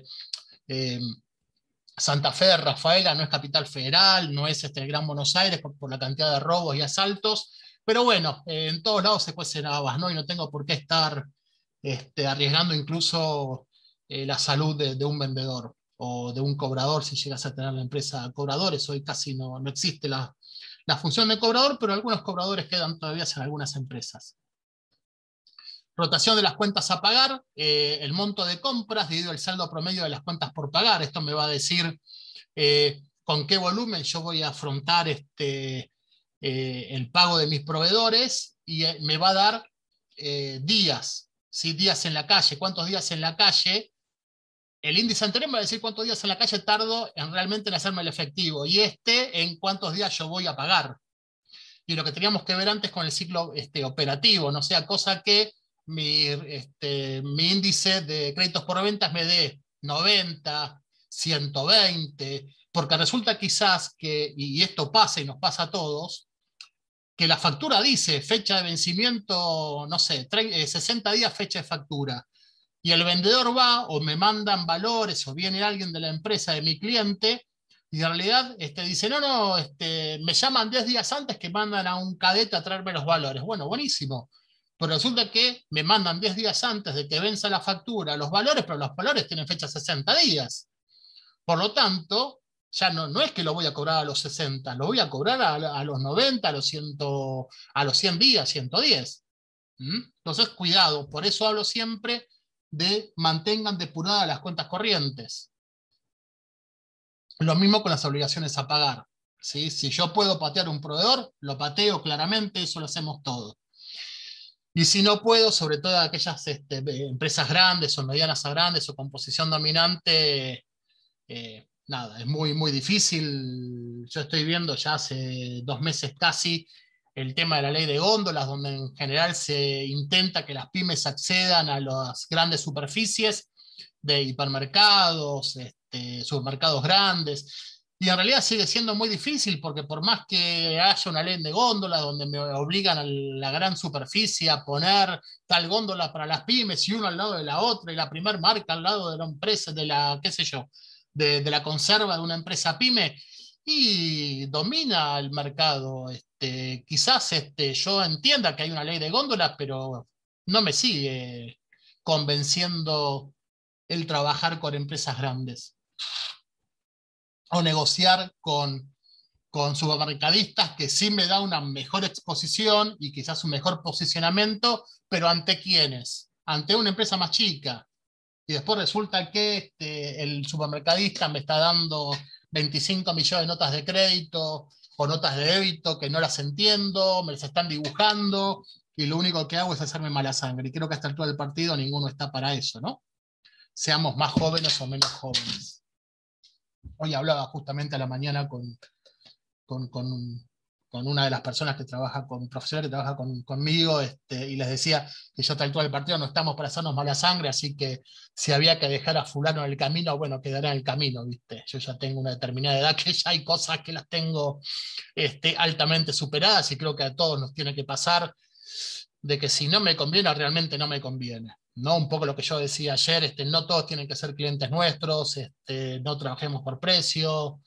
Santa Fe, Rafaela no es capital federal, no es el Gran Buenos Aires por la cantidad de robos y asaltos, pero bueno, en todos lados se cuecen habas, ¿no? Y no tengo por qué estar arriesgando incluso la salud de un vendedor o de un cobrador si llegas a tener la empresa cobradores. Hoy casi no existe la función de cobrador, pero algunos cobradores quedan todavía en algunas empresas. Rotación de las cuentas a pagar, el monto de compras dividido el saldo promedio de las cuentas por pagar. Esto me va a decir con qué volumen yo voy a afrontar el pago de mis proveedores y me va a dar días, ¿sí? Días en la calle. ¿Cuántos días en la calle? El índice anterior me va a decir cuántos días en la calle tardo realmente en hacerme el efectivo y en cuántos días yo voy a pagar. Y lo que teníamos que ver antes con el ciclo operativo, no sea cosa que mi índice de créditos por ventas me dé 90, 120, porque resulta quizás que, y esto pasa y nos pasa a todos, que la factura dice fecha de vencimiento, no sé, 60 días fecha de factura, y el vendedor va o me mandan valores o viene alguien de la empresa de mi cliente Y en realidad dice, no, me llaman 10 días antes que mandan a un cadete a traerme los valores. Bueno, buenísimo. Pero resulta que me mandan 10 días antes de que venza la factura los valores, pero los valores tienen fecha 60 días. Por lo tanto, ya no es que lo voy a cobrar a los 60, lo voy a cobrar a los 90, a los 100 días, 110. Entonces, cuidado. Por eso hablo siempre de mantengan depuradas las cuentas corrientes. Lo mismo con las obligaciones a pagar, ¿sí? Si yo puedo patear un proveedor, lo pateo claramente, eso lo hacemos todo. Y si no puedo, sobre todo aquellas empresas grandes o medianas a grandes o con posición dominante, nada, es muy, muy difícil. Yo estoy viendo ya hace 2 meses casi el tema de la ley de góndolas, donde en general se intenta que las pymes accedan a las grandes superficies de hipermercados, supermercados grandes, y en realidad sigue siendo muy difícil porque por más que haya una ley de góndola donde me obligan a la gran superficie a poner tal góndola para las pymes y uno al lado de la otra y la primer marca al lado de la empresa, de la, qué sé yo, de la conserva de una empresa pyme, y domina el mercado. Quizás yo entienda que hay una ley de góndola, pero no me sigue convenciendo el trabajar con empresas grandes o negociar con supermercadistas que sí me da una mejor exposición y quizás un mejor posicionamiento, pero ¿ante quiénes? Ante una empresa más chica. Y después resulta que el supermercadista me está dando 25 millones de notas de crédito o notas de débito que no las entiendo, me las están dibujando y lo único que hago es hacerme mala sangre. Y creo que a esta altura del partido ninguno está para eso, ¿no? Seamos más jóvenes o menos jóvenes. Hoy hablaba justamente a la mañana con una de las personas que trabaja profesores que trabaja conmigo, y les decía que yo a esta altura del partido no estamos para hacernos mala sangre, así que si había que dejar a fulano en el camino, bueno, quedará en el camino, ¿viste? Yo ya tengo una determinada edad que ya hay cosas que las tengo altamente superadas y creo que a todos nos tiene que pasar de que si no me conviene, realmente no me conviene. ¿No? Un poco lo que yo decía ayer, no todos tienen que ser clientes nuestros, no trabajemos por precio,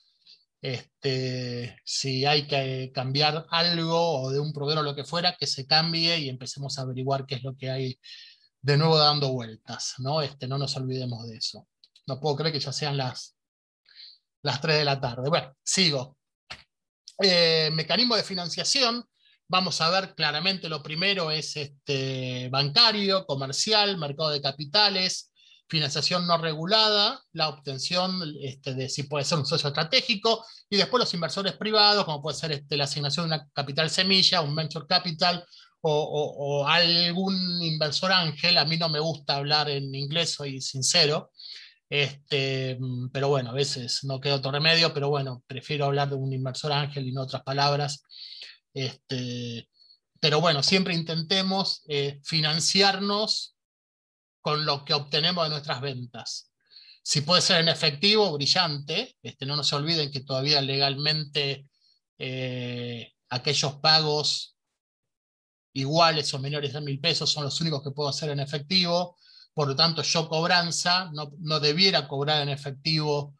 si hay que cambiar algo o de un proveedor o lo que fuera, que se cambie y empecemos a averiguar qué es lo que hay de nuevo dando vueltas, ¿no? No nos olvidemos de eso. No puedo creer que ya sean las 3 de la tarde. Bueno, sigo. Mecanismo de financiación. Vamos a ver claramente, lo primero es bancario, comercial, mercado de capitales, financiación no regulada, la obtención de si puede ser un socio estratégico, y después los inversores privados, como puede ser la asignación de una capital semilla, un venture capital, o algún inversor ángel. A mí no me gusta hablar en inglés, soy sincero, pero bueno, a veces no queda otro remedio, pero bueno, prefiero hablar de un inversor ángel y no otras palabras. Pero bueno, siempre intentemos financiarnos con lo que obtenemos de nuestras ventas. Si puede ser en efectivo, brillante. No nos olviden que todavía legalmente aquellos pagos iguales o menores de 1.000 pesos son los únicos que puedo hacer en efectivo. Por lo tanto, yo cobranza no debiera cobrar en efectivo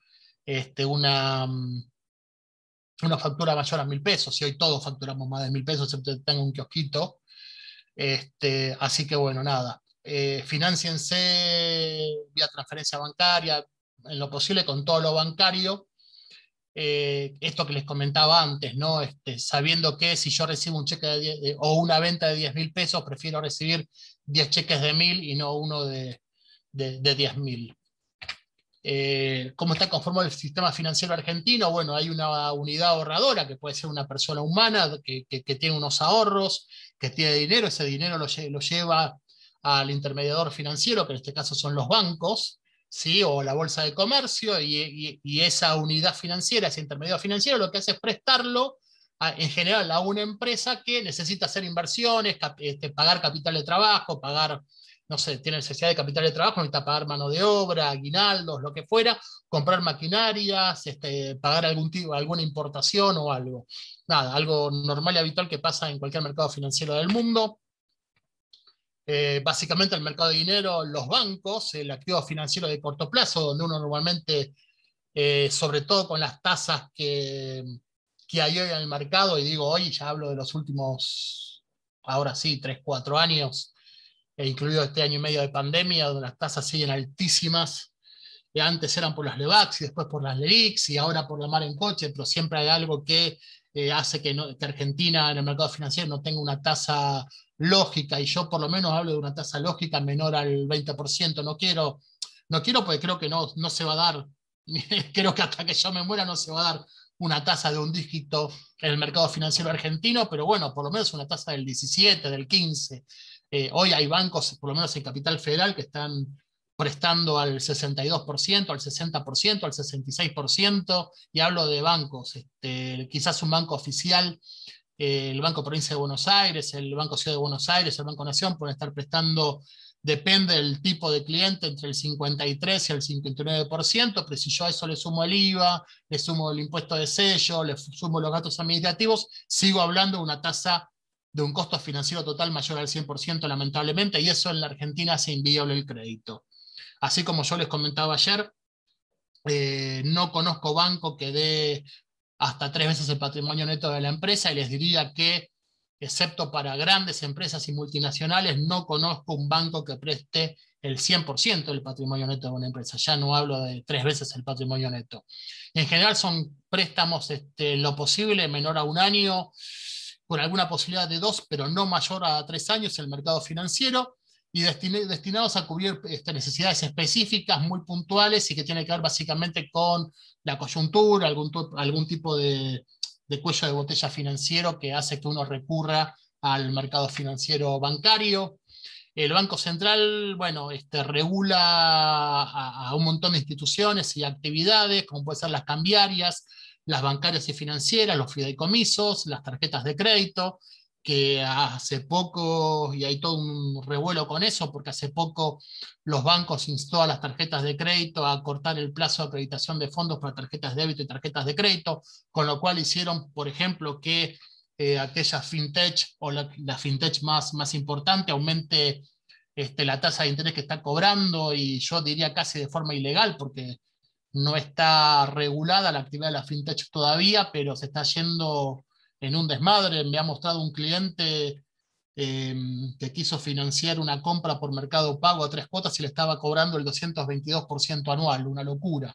una factura mayor a 1.000 pesos. Si hoy todos facturamos más de 1.000 pesos, siempre tengo un kiosquito. Así que bueno, nada. Financiense vía transferencia bancaria, en lo posible con todo lo bancario. Esto que les comentaba antes, ¿no? Sabiendo que si yo recibo un cheque o una venta de 10.000 pesos, prefiero recibir 10 cheques de 1.000 y no uno de 10.000. ¿Cómo está conformado el sistema financiero argentino? Bueno, hay una unidad ahorradora que puede ser una persona humana que tiene unos ahorros, que tiene dinero, ese dinero lo lleva al intermediador financiero, que en este caso son los bancos, ¿sí? O la bolsa de comercio, y esa unidad financiera, ese intermediario financiero, lo que hace es prestarlo en general a una empresa que necesita hacer inversiones, pagar capital de trabajo, pagar, no sé, tiene necesidad de capital de trabajo, necesita pagar mano de obra, aguinaldos, lo que fuera, comprar maquinarias, pagar alguna importación o algo. Nada, algo normal y habitual que pasa en cualquier mercado financiero del mundo. Básicamente el mercado de dinero, los bancos, el activo financiero de corto plazo, donde uno normalmente sobre todo con las tasas que hay hoy en el mercado, y digo hoy, ya hablo de los últimos, ahora sí, 3, 4 años, incluido este año y medio de pandemia, donde las tasas siguen altísimas. Antes eran por las LEVAX y después por las LELIX y ahora por la mar en coche, pero siempre hay algo que hace que Argentina en el mercado financiero no tenga una tasa lógica, y yo por lo menos hablo de una tasa lógica menor al 20%. No quiero porque creo que no se va a dar, creo que hasta que yo me muera no se va a dar una tasa de un dígito en el mercado financiero argentino, pero bueno, por lo menos una tasa del 17, del 15. Hoy hay bancos, por lo menos en Capital Federal, que están prestando al 62%, al 60%, al 66%, y hablo de bancos, quizás un banco oficial, el Banco Provincia de Buenos Aires, el Banco Ciudad de Buenos Aires, el Banco Nación, pueden estar prestando, depende del tipo de cliente, entre el 53 y el 59%, pero si yo a eso le sumo el IVA, le sumo el impuesto de sello, le sumo los gastos administrativos, sigo hablando de una tasa de un costo financiero total mayor al 100%, lamentablemente, y eso en la Argentina hace inviable el crédito. Así como yo les comentaba ayer, no conozco banco que dé hasta 3 veces el patrimonio neto de la empresa, y les diría que, excepto para grandes empresas y multinacionales, no conozco un banco que preste el 100% del patrimonio neto de una empresa. Ya no hablo de 3 veces el patrimonio neto. En general son préstamos lo posible menor a 1 año, con alguna posibilidad de 2, pero no mayor a 3 años el mercado financiero, y destinados a cubrir necesidades específicas, muy puntuales, y que tienen que ver básicamente con la coyuntura, algún tipo de cuello de botella financiero que hace que uno recurra al mercado financiero bancario. El Banco Central, bueno, regula a un montón de instituciones y actividades, como pueden ser las cambiarias, las bancarias y financieras, los fideicomisos, las tarjetas de crédito, que hace poco, y hay todo un revuelo con eso, porque hace poco los bancos instó a las tarjetas de crédito a cortar el plazo de acreditación de fondos para tarjetas de débito y tarjetas de crédito, con lo cual hicieron, por ejemplo, que aquella fintech, o la fintech más importante, aumente la tasa de interés que está cobrando, y yo diría casi de forma ilegal, porque no está regulada la actividad de la fintech todavía, pero se está yendo en un desmadre. Me ha mostrado un cliente que quiso financiar una compra por Mercado Pago a 3 cuotas y le estaba cobrando el 222% anual, una locura.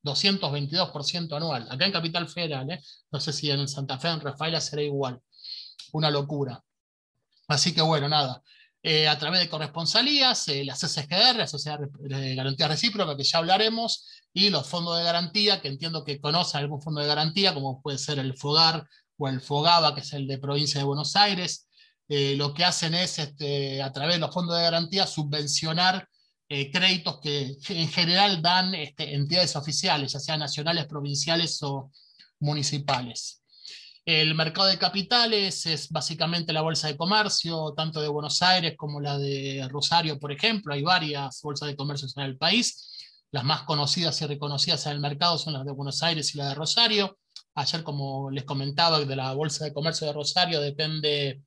222% anual, acá en Capital Federal, no sé si en Santa Fe, en Rafaela será igual, una locura. Así que bueno, nada, a través de corresponsalías, las SGR, la Sociedad de Garantía Recíproca, que ya hablaremos, y los fondos de garantía, que entiendo que conocen algún fondo de garantía, como puede ser el FOGAR o el FOGABA, que es el de Provincia de Buenos Aires. Lo que hacen es, a través de los fondos de garantía, subvencionar créditos que en general dan entidades oficiales, ya sean nacionales, provinciales o municipales. El mercado de capitales es básicamente la bolsa de comercio, tanto de Buenos Aires como la de Rosario, por ejemplo. Hay varias bolsas de comercio en el país. Las más conocidas y reconocidas en el mercado son las de Buenos Aires y la de Rosario. Ayer, como les comentaba, de la bolsa de comercio de Rosario depende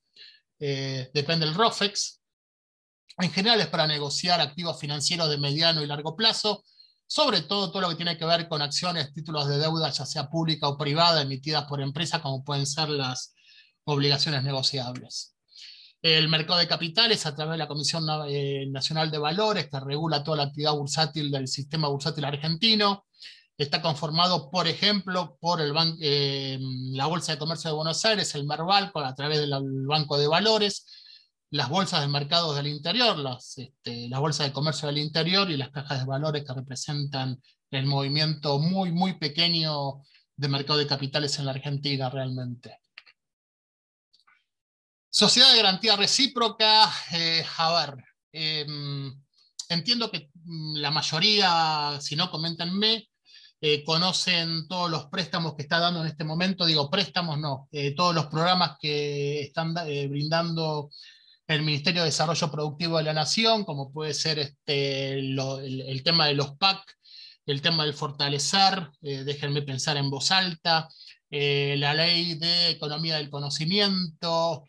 el ROFEX. En general es para negociar activos financieros de mediano y largo plazo, sobre todo lo que tiene que ver con acciones, títulos de deuda, ya sea pública o privada, emitidas por empresas, como pueden ser las obligaciones negociables. El mercado de capitales, a través de la Comisión Nacional de Valores, que regula toda la actividad bursátil del sistema bursátil argentino, está conformado, por ejemplo, por la Bolsa de Comercio de Buenos Aires, el Merval, a través del Banco de Valores, las bolsas de mercados del interior, las bolsas de comercio del interior, y las cajas de valores, que representan el movimiento muy, muy pequeño de mercado de capitales en la Argentina realmente. Sociedad de Garantía Recíproca, a ver, entiendo que la mayoría, si no, coméntenme, conocen todos los préstamos que está dando en este momento. Digo préstamos, no, todos los programas que están brindando el Ministerio de Desarrollo Productivo de la Nación, como puede ser el tema de los PAC, el tema del Fortalecer, déjenme pensar en voz alta, la Ley de Economía del Conocimiento,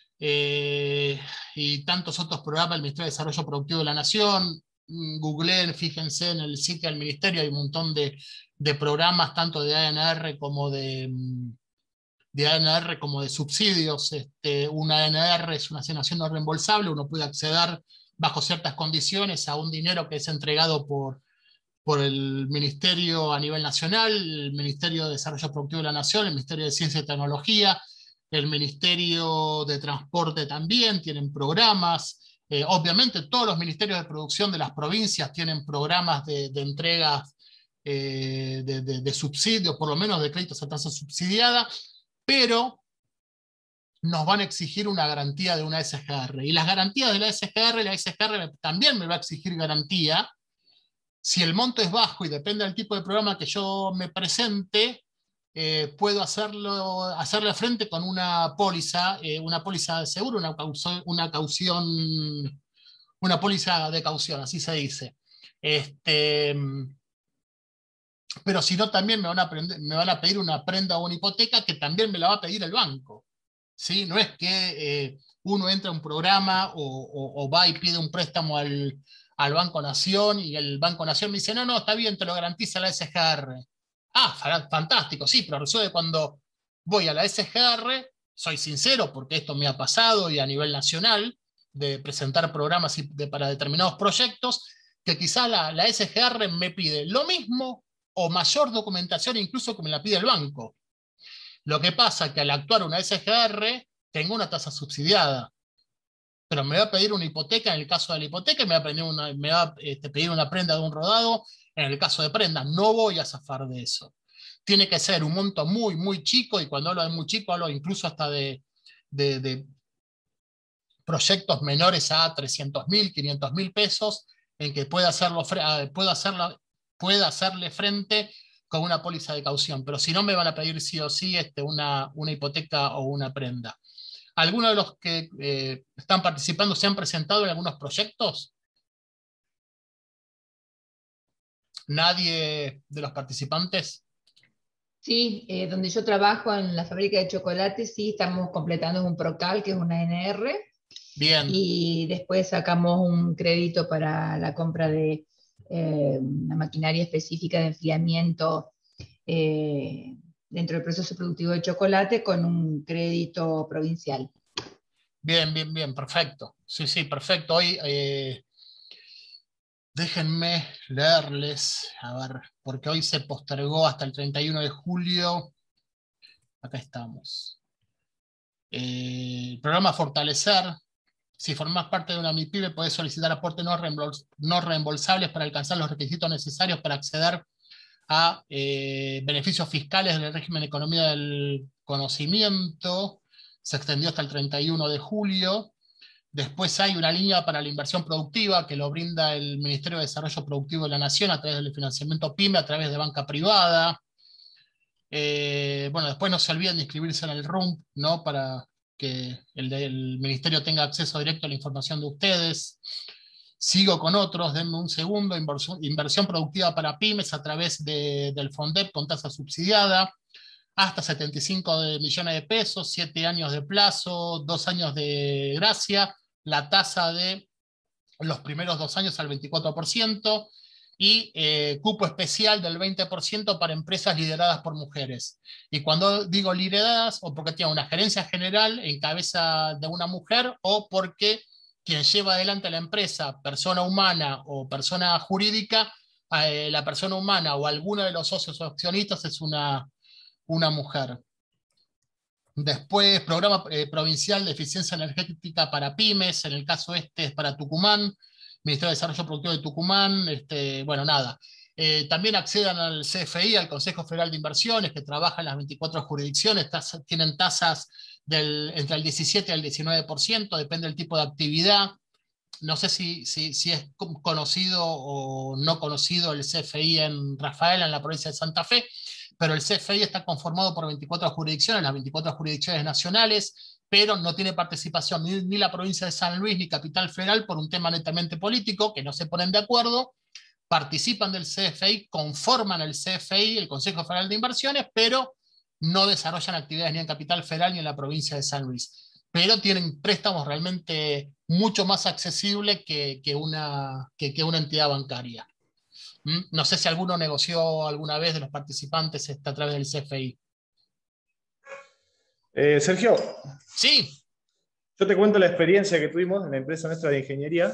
y tantos otros programas del Ministerio de Desarrollo Productivo de la Nación. Googleen, fíjense en el sitio del Ministerio, hay un montón de de programas tanto de ANR como de ANR como de subsidios. Una ANR es una asignación no reembolsable, uno puede acceder bajo ciertas condiciones a un dinero que es entregado por el Ministerio a nivel nacional, el Ministerio de Desarrollo Productivo de la Nación, el Ministerio de Ciencia y Tecnología, el Ministerio de Transporte también tienen programas. Obviamente todos los ministerios de producción de las provincias tienen programas de entrega de subsidios, por lo menos de créditos a tasa subsidiada, pero nos van a exigir una garantía de una SGR. Y las garantías de la SGR también me va a exigir garantía. Si el monto es bajo y depende del tipo de programa que yo me presente, puedo hacerle frente con una póliza de seguro, una póliza de caución, así se dice. Pero si no, también me van a pedir una prenda o una hipoteca que también me la va a pedir el banco. ¿Sí? No es que uno entra a un programa o va y pide un préstamo al Banco Nación y el Banco Nación me dice, no, está bien, te lo garantiza la SGR. Ah, fantástico, sí, pero resulta que cuando voy a la SGR, soy sincero, porque esto me ha pasado y a nivel nacional, de presentar programas para determinados proyectos, que quizá la SGR me pide lo mismo o mayor documentación incluso que me la pide el banco. Lo que pasa es que al actuar una SGR, tengo una tasa subsidiada, pero me va a pedir una hipoteca en el caso de la hipoteca y me va a pedir una prenda de un rodado en el caso de prenda. No voy a zafar de eso. Tiene que ser un monto muy, muy chico, y cuando hablo de muy chico, hablo incluso hasta de proyectos menores a 300.000, 500.000 pesos, en que pueda hacerle frente con una póliza de caución. Pero si no, me van a pedir sí o sí una hipoteca o una prenda. ¿Algunos de los que están participando se han presentado en algunos proyectos? ¿Nadie de los participantes? Sí, donde yo trabajo en la fábrica de chocolate, sí, estamos completando un PROCAL, que es una ANR. Bien. Y después sacamos un crédito para la compra de una maquinaria específica de enfriamiento dentro del proceso productivo de chocolate con un crédito provincial. Bien, perfecto. Sí, perfecto. Hoy, déjenme leerles, a ver, porque hoy se postergó hasta el 31 de julio. Acá estamos. El programa Fortalecer. Si formás parte de una MIPYME, podés solicitar aportes no reembolsables para alcanzar los requisitos necesarios para acceder a beneficios fiscales del régimen de economía del conocimiento. Se extendió hasta el 31 de julio. Después hay una línea para la inversión productiva que lo brinda el Ministerio de Desarrollo Productivo de la Nación a través del financiamiento PYME, a través de banca privada. Bueno, después no se olviden de inscribirse en el RUMP, ¿no? Para que el Ministerio tenga acceso directo a la información de ustedes. Sigo con otros, denme un segundo. Inversión productiva para pymes a través del FONDEP con tasa subsidiada, hasta 75 millones de pesos, 7 años de plazo, 2 años de gracia, la tasa de los primeros 2 años al 24%, y cupo especial del 20% para empresas lideradas por mujeres. Y cuando digo lideradas, o porque tiene una gerencia general en cabeza de una mujer, o porque quien lleva adelante la empresa, persona humana o persona jurídica, la persona humana o alguno de los socios o accionistas es una mujer. Después, programa provincial de eficiencia energética para pymes, en el caso es para Tucumán, Ministerio de Desarrollo Productivo de Tucumán. Bueno, nada. También accedan al CFI, al Consejo Federal de Inversiones, que trabaja en las 24 jurisdicciones, tienen tasas entre el 17 y el 19%, depende del tipo de actividad. No sé si es conocido o no conocido el CFI en Rafaela, en la provincia de Santa Fe, pero el CFI está conformado por 24 jurisdicciones, las 24 jurisdicciones nacionales, pero no tiene participación ni la provincia de San Luis ni Capital Federal por un tema netamente político, que no se ponen de acuerdo. Participan del CFI, conforman el CFI, el Consejo Federal de Inversiones, pero no desarrollan actividades ni en Capital Federal ni en la provincia de San Luis. Pero tienen préstamos realmente mucho más accesibles que una entidad bancaria. No sé si alguno negoció alguna vez de los participantes a través del CFI. Sergio, Sí, yo te cuento la experiencia que tuvimos en la empresa nuestra de ingeniería,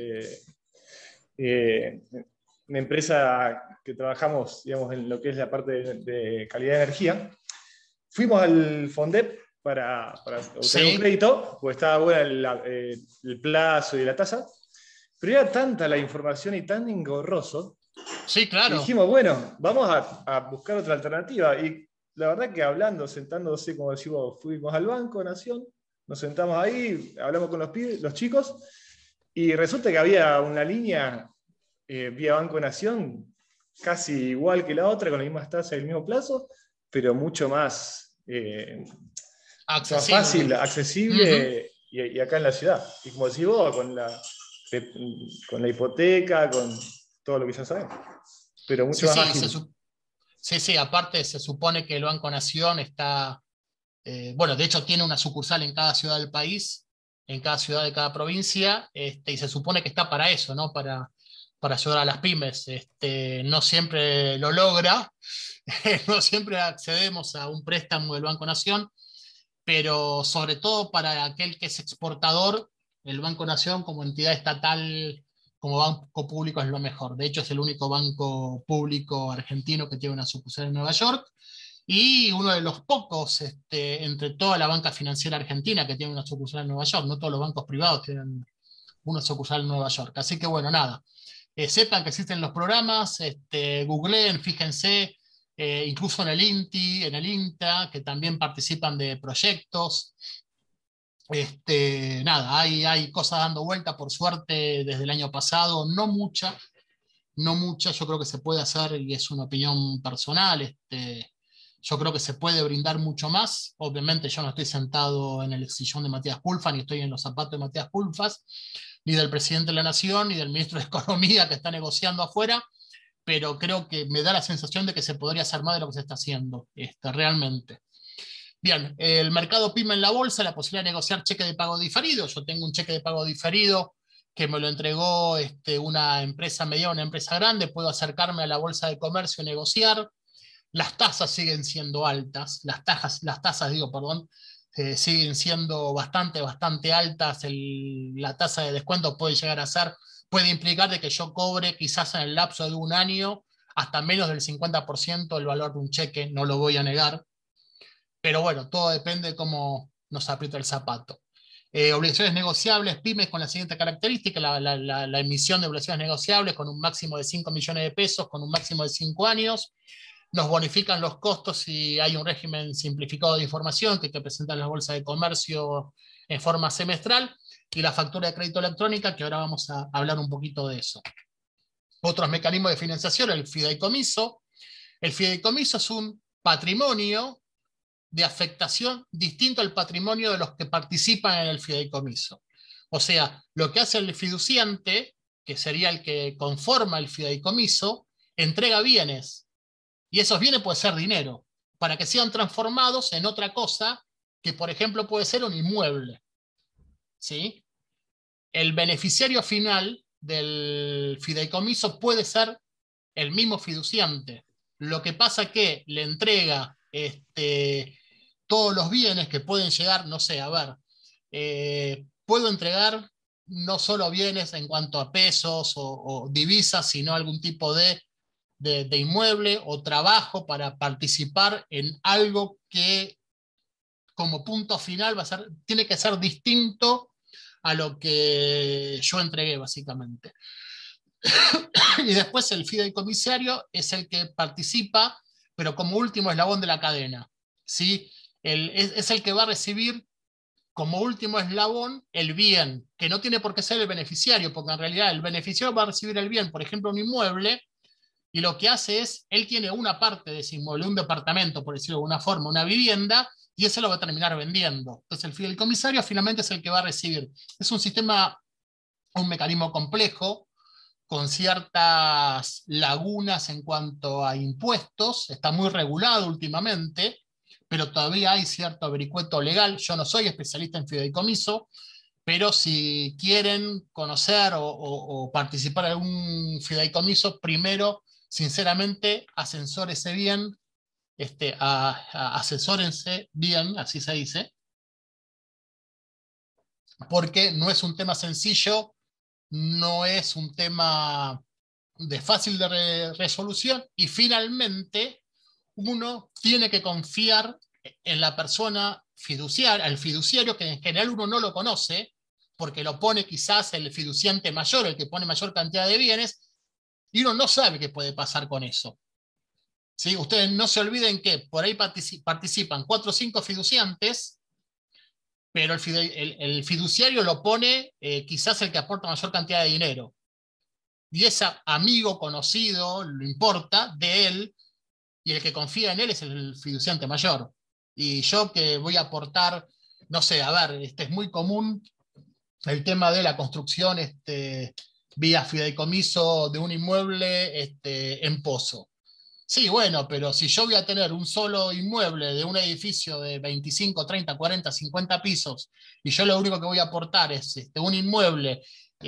una empresa que trabajamos, digamos, en lo que es la parte de calidad de energía. Fuimos al FONDEP para obtener un crédito, porque estaba buena el plazo y la tasa, pero era tanta la información y tan engorroso. sí, claro. Y dijimos, bueno, vamos a buscar otra alternativa. Y la verdad que hablando, sentándose, como decimos, fuimos al Banco Nación, nos sentamos ahí, hablamos con los chicos, y resulta que había una línea vía Banco Nación casi igual que la otra, con las mismas tasas y el mismo plazo, pero mucho más, fácil, accesible, y acá en la ciudad. Y como decís vos, con la hipoteca, con todo lo que ya sabemos. Pero mucho más ágil. Sí, aparte se supone que el Banco Nación está, bueno, de hecho tiene una sucursal en cada ciudad del país, en cada ciudad de cada provincia, y se supone que está para eso, ¿no? Para ayudar a las pymes. No siempre lo logra, no siempre accedemos a un préstamo del Banco Nación, pero sobre todo para aquel que es exportador, el Banco Nación como entidad estatal, como banco público es lo mejor. De hecho, es el único banco público argentino que tiene una sucursal en Nueva York y uno de los pocos entre toda la banca financiera argentina que tiene una sucursal en Nueva York. No todos los bancos privados tienen una sucursal en Nueva York. Así que bueno, nada. Sepan que existen los programas, googleen, fíjense, incluso en el INTI, en el INTA, que también participan de proyectos. Nada, hay cosas dando vuelta, por suerte, desde el año pasado, no mucha, yo creo que se puede hacer, y es una opinión personal, yo creo que se puede brindar mucho más. Obviamente yo no estoy sentado en el sillón de Matías Culfas, ni estoy en los zapatos de Matías Culfas, ni del presidente de la Nación, ni del ministro de Economía que está negociando afuera, pero creo que me da la sensación de que se podría hacer más de lo que se está haciendo, realmente. Bien, el mercado PYME en la bolsa, la posibilidad de negociar cheque de pago diferido. Yo tengo un cheque de pago diferido que me lo entregó una empresa mediana, una empresa grande, puedo acercarme a la bolsa de comercio y negociar. Las tasas siguen siendo altas, las tasas, siguen siendo bastante altas. La tasa de descuento puede implicar de que yo cobre quizás en el lapso de un año hasta menos del 50% del valor de un cheque, no lo voy a negar. Pero bueno, todo depende de cómo nos aprieta el zapato. Obligaciones negociables, pymes con la siguiente característica, la emisión de obligaciones negociables con un máximo de 5 millones de pesos, con un máximo de 5 años. Nos bonifican los costos si hay un régimen simplificado de información que hay que presentar en la bolsa de comercio en forma semestral, y la factura de crédito electrónica, que ahora vamos a hablar un poquito de eso. Otros mecanismos de financiación, el fideicomiso. El fideicomiso es un patrimonio de afectación distinto al patrimonio de los que participan en el fideicomiso. O sea, lo que hace el fiduciante, que sería el que conforma el fideicomiso, entrega bienes, y esos bienes pueden ser dinero, para que sean transformados en otra cosa, que por ejemplo puede ser un inmueble. ¿Sí? El beneficiario final del fideicomiso puede ser el mismo fiduciante. Lo que pasa es que le entrega todos los bienes que pueden llegar, no sé, a ver, puedo entregar no solo bienes en cuanto a pesos o divisas, sino algún tipo de inmueble o trabajo para participar en algo que como punto final tiene que ser distinto a lo que yo entregué, básicamente. Y después el fideicomisario es el que participa, pero como último eslabón de la cadena, ¿sí? Es el que va a recibir como último eslabón el bien, que no tiene por qué ser el beneficiario, porque en realidad el beneficiario va a recibir el bien, por ejemplo, un inmueble, y lo que hace es, él tiene una parte de ese inmueble, un departamento, por decirlo de alguna forma, una vivienda, y ese lo va a terminar vendiendo. Entonces el fideicomisario finalmente es el que va a recibir. Es un sistema, un mecanismo complejo, con ciertas lagunas en cuanto a impuestos, está muy regulado últimamente, pero todavía hay cierto vericueto legal. Yo no soy especialista en fideicomiso, Pero si quieren conocer o participar en algún fideicomiso, primero, sinceramente, asesórense bien, asesórense bien, así se dice, porque no es un tema sencillo, no es un tema de fácil de resolución, y finalmente uno tiene que confiar en la persona fiduciaria, el fiduciario, que en general uno no lo conoce, porque lo pone quizás el fiduciante mayor, el que pone mayor cantidad de bienes, y uno no sabe qué puede pasar con eso. ¿Sí? Ustedes no se olviden que por ahí participan 4 o 5 fiduciantes, pero el fiduciario lo pone quizás el que aporta mayor cantidad de dinero. Y ese amigo conocido, lo importa, de él, y el que confía en él es el fiduciante mayor. Y yo que voy a aportar, no sé, a ver, es muy común el tema de la construcción vía fideicomiso de un inmueble en pozo. Sí, bueno, pero si yo voy a tener un solo inmueble de un edificio de 25, 30, 40, 50 pisos, y yo lo único que voy a aportar es un inmueble,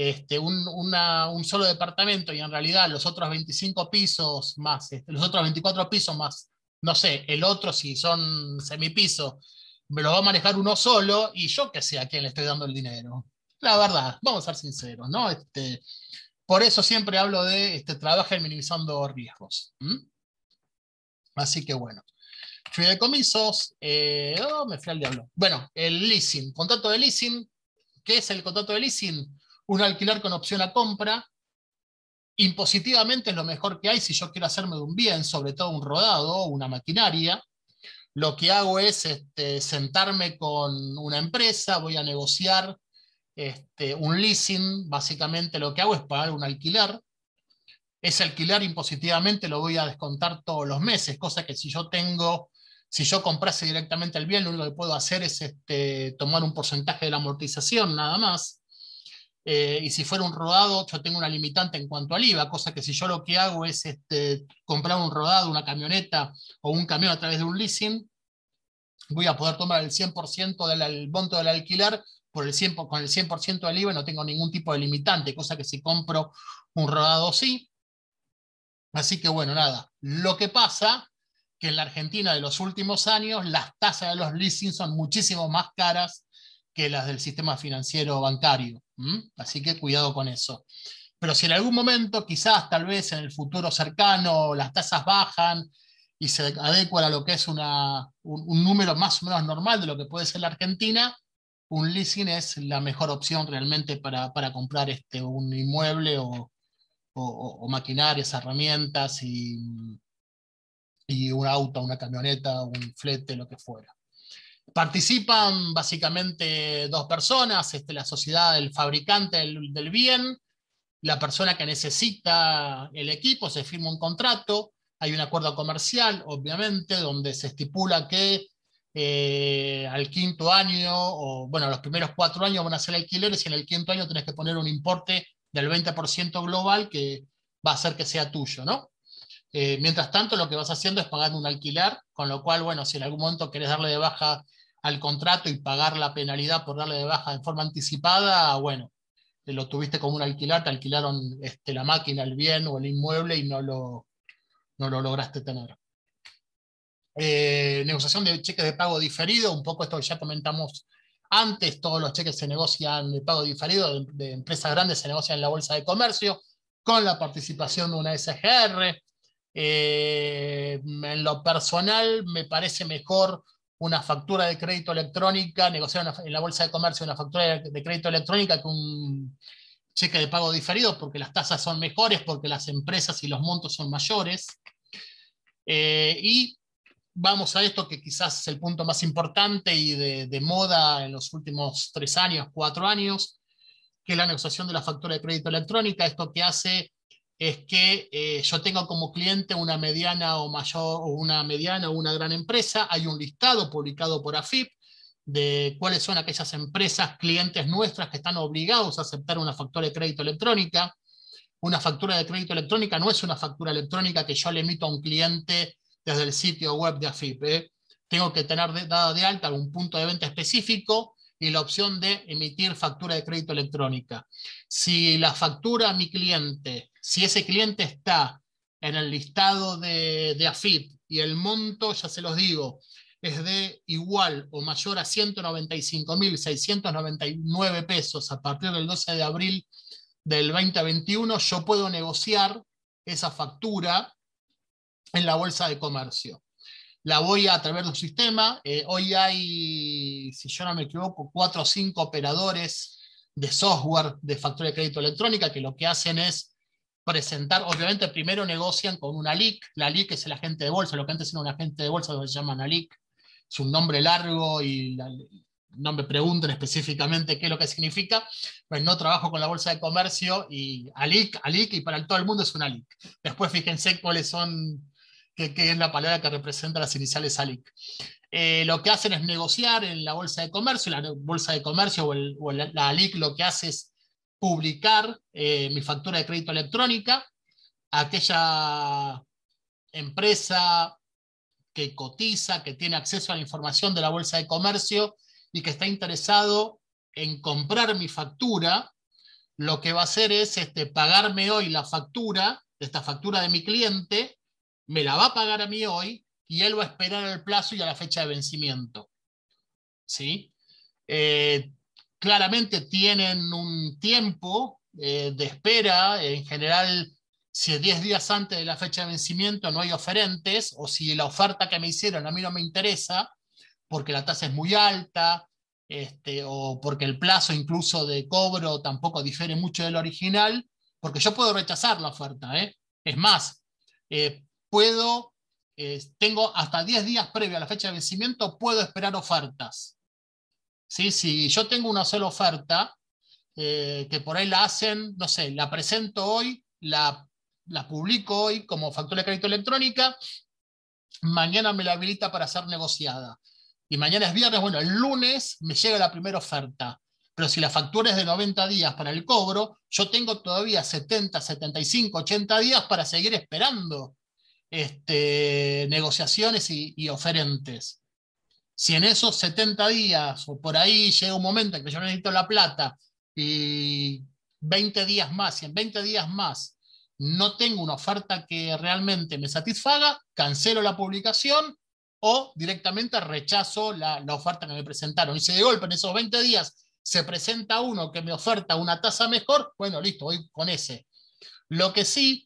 un solo departamento, y en realidad los otros 25 pisos más, los otros 24 pisos más, no sé, el otro, si son semipisos, me lo va a manejar uno solo, y yo que sé a quién le estoy dando el dinero. La verdad, vamos a ser sinceros, ¿no? Por eso siempre hablo de trabajar minimizando riesgos. Así que bueno. Fideicomisos, me fui al diablo. Bueno, el leasing, contrato de leasing. ¿Qué es el contrato de leasing? Un alquiler con opción a compra. Impositivamente es lo mejor que hay si yo quiero hacerme de un bien, sobre todo un rodado, una maquinaria. Lo que hago es sentarme con una empresa, voy a negociar un leasing. Básicamente lo que hago es pagar un alquiler. Ese alquiler impositivamente lo voy a descontar todos los meses, cosa que si yo comprase directamente el bien, lo único que puedo hacer es tomar un porcentaje de la amortización, nada más. Y si fuera un rodado, yo tengo una limitante en cuanto al IVA, cosa que si yo lo que hago es comprar un rodado, una camioneta o un camión a través de un leasing, voy a poder tomar el 100% del monto del alquiler con el 100% del IVA, y no tengo ningún tipo de limitante, cosa que si compro un rodado sí. Así que bueno, nada. Lo que pasa que en la Argentina de los últimos años las tasas de los leasing son muchísimo más caras que las del sistema financiero bancario. Así que cuidado con eso. Pero si en algún momento, quizás tal vez en el futuro cercano, las tasas bajan y se adecuan a lo que es un número más o menos normal de lo que puede ser la Argentina, un leasing es la mejor opción realmente para comprar un inmueble o maquinarias, herramientas y un auto, una camioneta, un flete, lo que fuera. Participan básicamente 2 personas, la sociedad del fabricante del bien, la persona que necesita el equipo, se firma un contrato, hay un acuerdo comercial, obviamente, donde se estipula que al 5.º año, o bueno, los primeros 4 años van a ser alquileres, y en el 5.º año tenés que poner un importe del 20% global que va a hacer que sea tuyo, ¿no? Mientras tanto, lo que vas haciendo es pagar un alquiler, con lo cual, bueno, si en algún momento querés darle de baja al contrato y pagar la penalidad por darle de baja en forma anticipada, bueno, lo tuviste como un alquiler, te alquilaron la máquina, el bien o el inmueble y no lo lograste tener. Negociación de cheques de pago diferido, un poco esto que ya comentamos antes, todos los cheques se negocian de pago diferido, de empresas grandes se negocian en la bolsa de comercio, con la participación de una SGR. En lo personal me parece mejor una factura de crédito electrónica, negociar en la bolsa de comercio una factura de crédito electrónica que un cheque de pago diferido, porque las tasas son mejores, porque las empresas y los montos son mayores. Y vamos a esto que quizás es el punto más importante y de moda en los últimos 3 años, 4 años, que es la negociación de la factura de crédito electrónica. Esto que hace es que yo tengo como cliente una mediana o mayor, o una mediana o una gran empresa. Hay un listado publicado por AFIP de cuáles son aquellas empresas, clientes nuestras, que están obligados a aceptar una factura de crédito electrónica. Una factura de crédito electrónica no es una factura electrónica que yo le emito a un cliente desde el sitio web de AFIP. Tengo que tener dada de alta un punto de venta específico, y la opción de emitir factura de crédito electrónica. Si la factura a mi cliente, si ese cliente está en el listado de AFIP y el monto, ya se los digo, es de igual o mayor a 195.699 pesos a partir del 12 de abril del 2021, yo puedo negociar esa factura en la Bolsa de Comercio. La voy a través de un sistema. Hoy hay, si yo no me equivoco, 4 o 5 operadores de software de factura de crédito electrónica que lo que hacen es presentar, obviamente primero negocian con una LIC. La LIC es el agente de bolsa, lo que antes era un agente de bolsa se llama una LIC. Es un nombre largo y no me pregunten específicamente qué es lo que significa, pues no trabajo con la Bolsa de Comercio y ALIC, y para todo el mundo es una LIC. Después fíjense cuáles son, qué es la palabra que representa las iniciales ALIC. Lo que hacen es negociar en la Bolsa de Comercio. La Bolsa de Comercio o la ALIC lo que hace es publicar mi factura de crédito electrónica. Aquella empresa que cotiza, que tiene acceso a la información de la Bolsa de Comercio y que está interesado en comprar mi factura, lo que va a hacer es pagarme hoy la factura, esta factura de mi cliente, me la va a pagar a mí hoy y él va a esperar el plazo y a la fecha de vencimiento. ¿Sí? Claramente tienen un tiempo de espera, en general, si 10 días antes de la fecha de vencimiento no hay oferentes, o si la oferta que me hicieron a mí no me interesa, porque la tasa es muy alta, o porque el plazo incluso de cobro tampoco difiere mucho del original, porque yo puedo rechazar la oferta. Es más, tengo hasta 10 días previo a la fecha de vencimiento, puedo esperar ofertas. ¿Sí? Si yo tengo una sola oferta, que por ahí la hacen, no sé, la presento hoy, la publico hoy como factura de crédito electrónica, mañana me la habilita para ser negociada. Y mañana es viernes, bueno, el lunes me llega la primera oferta. Pero si la factura es de 90 días para el cobro, yo tengo todavía 70, 75, 80 días para seguir esperando negociaciones y oferentes. Si en esos 70 días o por ahí llega un momento en que yo necesito la plata y 20 días más, y en 20 días más no tengo una oferta que realmente me satisfaga, cancelo la publicación o directamente rechazo la oferta que me presentaron. Y si de golpe en esos 20 días se presenta uno que me oferta una tasa mejor, bueno, listo, voy con ese. Lo que sí,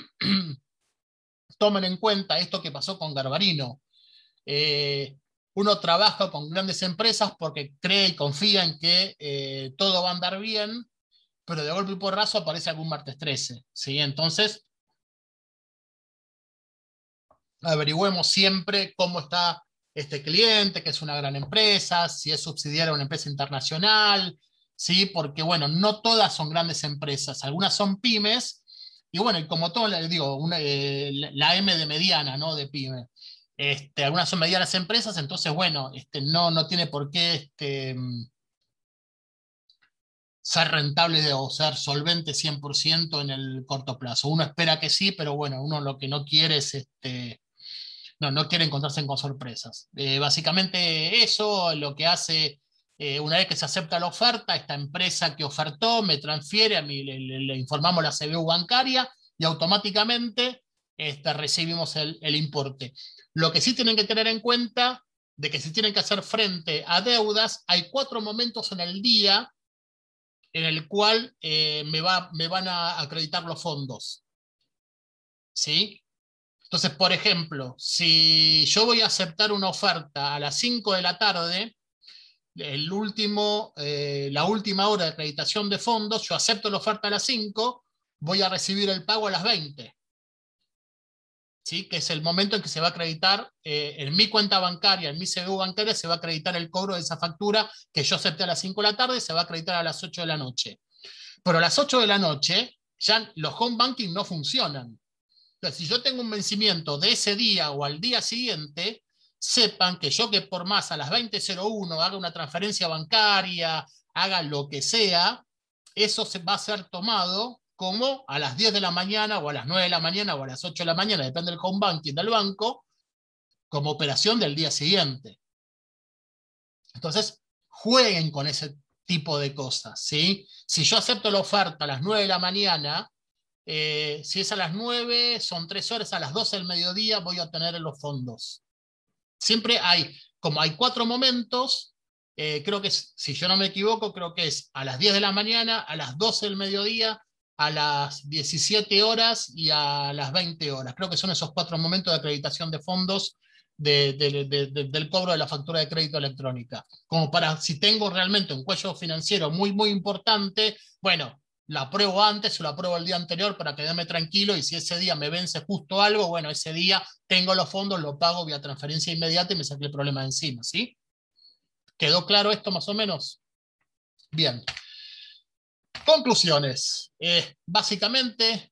tomen en cuenta esto que pasó con Garbarino. Uno trabaja con grandes empresas porque cree y confía en que todo va a andar bien, pero de golpe y porrazo aparece algún martes 13. ¿Sí? Entonces, averigüemos siempre cómo está este cliente, que es una gran empresa, si es subsidiaria de una empresa internacional, ¿sí? Porque, bueno, no todas son grandes empresas, algunas son pymes, y bueno, y como todo, les digo, la M de mediana, ¿no? De pyme. Algunas son medianas empresas, entonces, bueno, no tiene por qué ser rentable o ser solvente 100% en el corto plazo. Uno espera que sí, pero bueno, uno lo que no quiere es no quiere encontrarse con sorpresas. Básicamente eso, lo que hace, una vez que se acepta la oferta, esta empresa que ofertó me transfiere, a mí le informamos la CBU bancaria y automáticamente recibimos el importe. Lo que sí tienen que tener en cuenta de que si tienen que hacer frente a deudas, hay 4 momentos en el día en el cual me van a acreditar los fondos. ¿Sí? Entonces, por ejemplo, si yo voy a aceptar una oferta a las 5 de la tarde, la última hora de acreditación de fondos, yo acepto la oferta a las 5, voy a recibir el pago a las 20. ¿Sí? Que es el momento en que se va a acreditar en mi cuenta bancaria, en mi CBU bancaria, se va a acreditar el cobro de esa factura que yo acepté a las 5 de la tarde, se va a acreditar a las 8 de la noche. Pero a las 8 de la noche ya los home banking no funcionan. Entonces, si yo tengo un vencimiento de ese día o al día siguiente, sepan que yo que por más a las 20:01 haga una transferencia bancaria, haga lo que sea, eso se va a ser tomado como a las 10 de la mañana o a las 9 de la mañana o a las 8 de la mañana, depende del home banking del banco, como operación del día siguiente. Entonces, jueguen con ese tipo de cosas, ¿sí? Si yo acepto la oferta a las 9 de la mañana, si es a las 9, son 3 horas, a las 12 del mediodía voy a tener los fondos. Siempre como hay 4 momentos, creo que si yo no me equivoco, creo que es a las 10 de la mañana, a las 12 del mediodía, a las 17 horas y a las 20 horas. Creo que son esos 4 momentos de acreditación de fondos del cobro de la factura de crédito electrónica. Como para, si tengo realmente un cuello financiero muy, muy importante, bueno, la apruebo antes o la apruebo el día anterior para quedarme tranquilo, y si ese día me vence justo algo, bueno, ese día tengo los fondos, lo pago vía transferencia inmediata y me saqué el problema de encima, ¿sí? ¿Quedó claro esto más o menos? Bien. Conclusiones. Básicamente,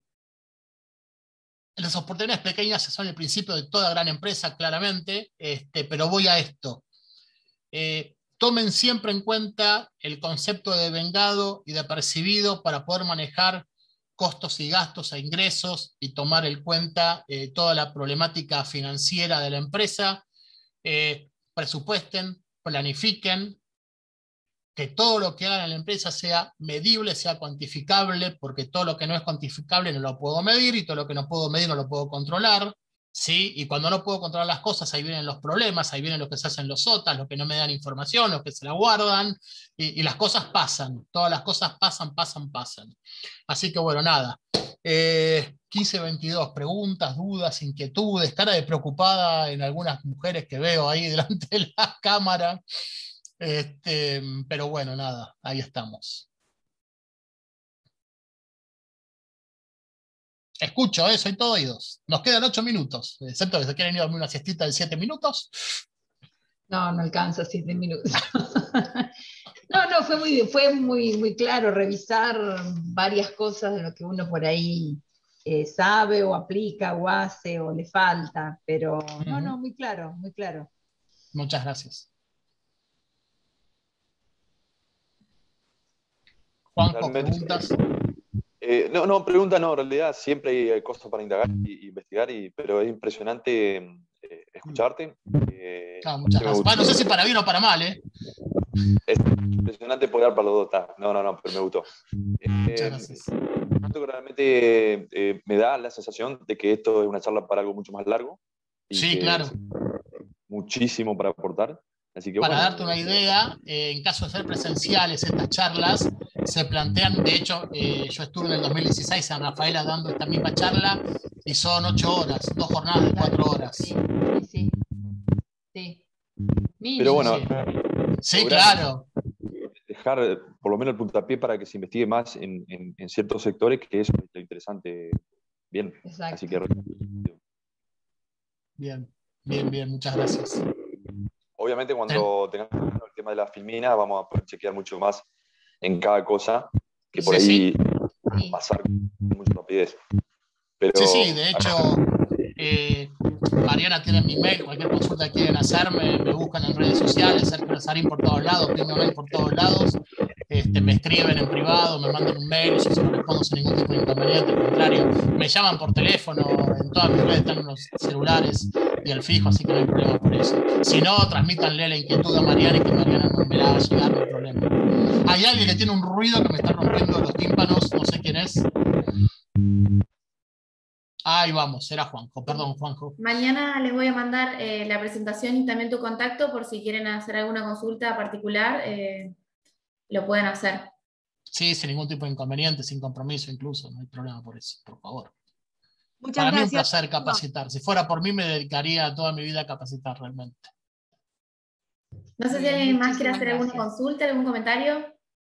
las oportunidades pequeñas son el principio de toda gran empresa, claramente, pero voy a esto. Tomen siempre en cuenta el concepto de devengado y de percibido para poder manejar costos y gastos e ingresos y tomar en cuenta toda la problemática financiera de la empresa. Presupuesten, planifiquen, que todo lo que hagan en la empresa sea medible, sea cuantificable, porque todo lo que no es cuantificable no lo puedo medir, y todo lo que no puedo medir no lo puedo controlar, ¿sí? Y cuando no puedo controlar las cosas, ahí vienen los problemas, ahí vienen los que se hacen los sotas, los que no me dan información, los que se la guardan, y las cosas pasan, todas las cosas pasan. Así que bueno, nada. 15:22, preguntas, dudas, inquietudes, cara de preocupada en algunas mujeres que veo ahí delante de la cámara. Pero bueno, nada, ahí estamos. Escucho, soy todo oídos. Nos quedan 8 minutos, excepto que se quieren ir a dormir una siestita de 7 minutos. No, no alcanza 7 minutos. No, fue muy claro revisar varias cosas de lo que uno por ahí sabe o aplica o hace o le falta, pero no, muy claro, muy claro. Muchas gracias. Juanjo, ¿preguntas? No, pregunta no, en realidad siempre hay cosas para indagar y investigar, pero es impresionante escucharte. Muchas gracias. Bueno, no sé si para bien o para mal, Es impresionante poder para los dos. No, pero me gustó. Muchas gracias. Realmente me da la sensación de que esto es una charla para algo mucho más largo. Sí, claro. Muchísimo para aportar. Así que, para darte una idea, en caso de ser presenciales, estas charlas se plantean, de hecho, yo estuve en el 2016 en San Rafael dando esta misma charla, y son 8 horas, 2 jornadas de 4 horas. Sí. Pero bueno, sí, claro. Dejar por lo menos el puntapié para que se investigue más en ciertos sectores, que eso es lo interesante. Bien. Exacto. Así que... Bien, muchas gracias. Obviamente cuando tengamos el tema de la filmina vamos a poder chequear mucho más en cada cosa, que por ahí pasar con mucha rapidez. Pero... Sí, de hecho, Mariana tiene mi mail, cualquier consulta que quieran hacerme, me buscan en redes sociales, Sergio Nazarín por todos lados, Primo Mail por todos lados, me escriben en privado, me mandan un mail, yo se lo respondo sin ningún tipo de inconveniente, al contrario, me llaman por teléfono, en todas mis redes están en los celulares y el fijo, así que no hay problema por eso. Si no, transmítanle la inquietud a Mariana y que Mariana me la haga llegar, no hay problema. Hay alguien que tiene un ruido que me está rompiendo los tímpanos, no sé quién es. Ahí vamos, era Juanjo, perdón, Juanjo. Mañana les voy a mandar la presentación y también tu contacto por si quieren hacer alguna consulta particular, lo pueden hacer. Sí, sin ningún tipo de inconveniente, sin compromiso incluso, no hay problema por eso, por favor. Muchas Para gracias. mí un placer capacitar. Si fuera por mí me dedicaría toda mi vida a capacitar realmente. No sé si alguien más quiere hacer alguna consulta, algún comentario.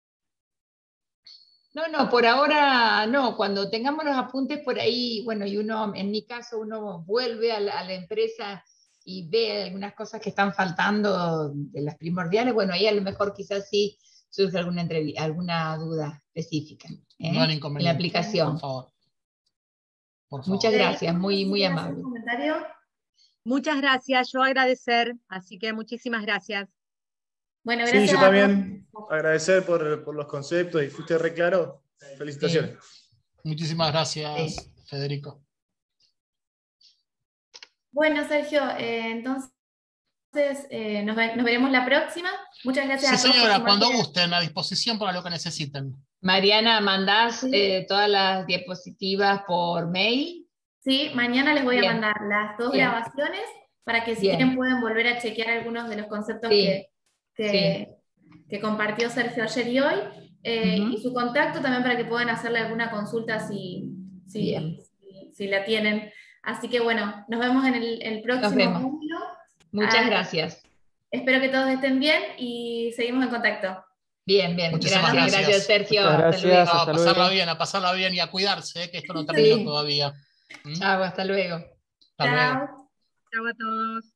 No, por ahora no. Cuando tengamos los apuntes por ahí, bueno, y uno, en mi caso, uno vuelve a la empresa y ve algunas cosas que están faltando de las primordiales, bueno, ahí a lo mejor quizás sí surge alguna duda específica no hay inconveniente. En la aplicación. Por favor. Muchas gracias, muy amable. ¿Un comentario? Muchas gracias, yo agradecer, así que muchísimas gracias. Bueno, gracias. Sí, yo también agradecer por los conceptos y fuiste re claro. Felicitaciones. Sí. Muchísimas gracias, Federico. Bueno, Sergio, entonces nos veremos la próxima. Muchas gracias Sí, a todos. señora, cuando gusten, a disposición para lo que necesiten. Mariana, ¿mandás todas las diapositivas por mail? Sí, mañana les voy a mandar las 2 Bien. grabaciones para que si Bien. quieren puedan volver a chequear algunos de los conceptos Sí. que compartió Sergio ayer y hoy. Ujú. Y su contacto también para que puedan hacerle alguna consulta si la tienen. Así que bueno, nos vemos en el próximo módulo. Muchas gracias. Espero que todos estén bien y seguimos en contacto. Bien, bien. Muchísimas Gracias, Sergio. Muchas Hasta gracias. luego. Hasta luego. A pasarla bien y a cuidarse, que esto no terminó todavía. Chao, hasta luego. Hasta luego. Chao. Chao a todos.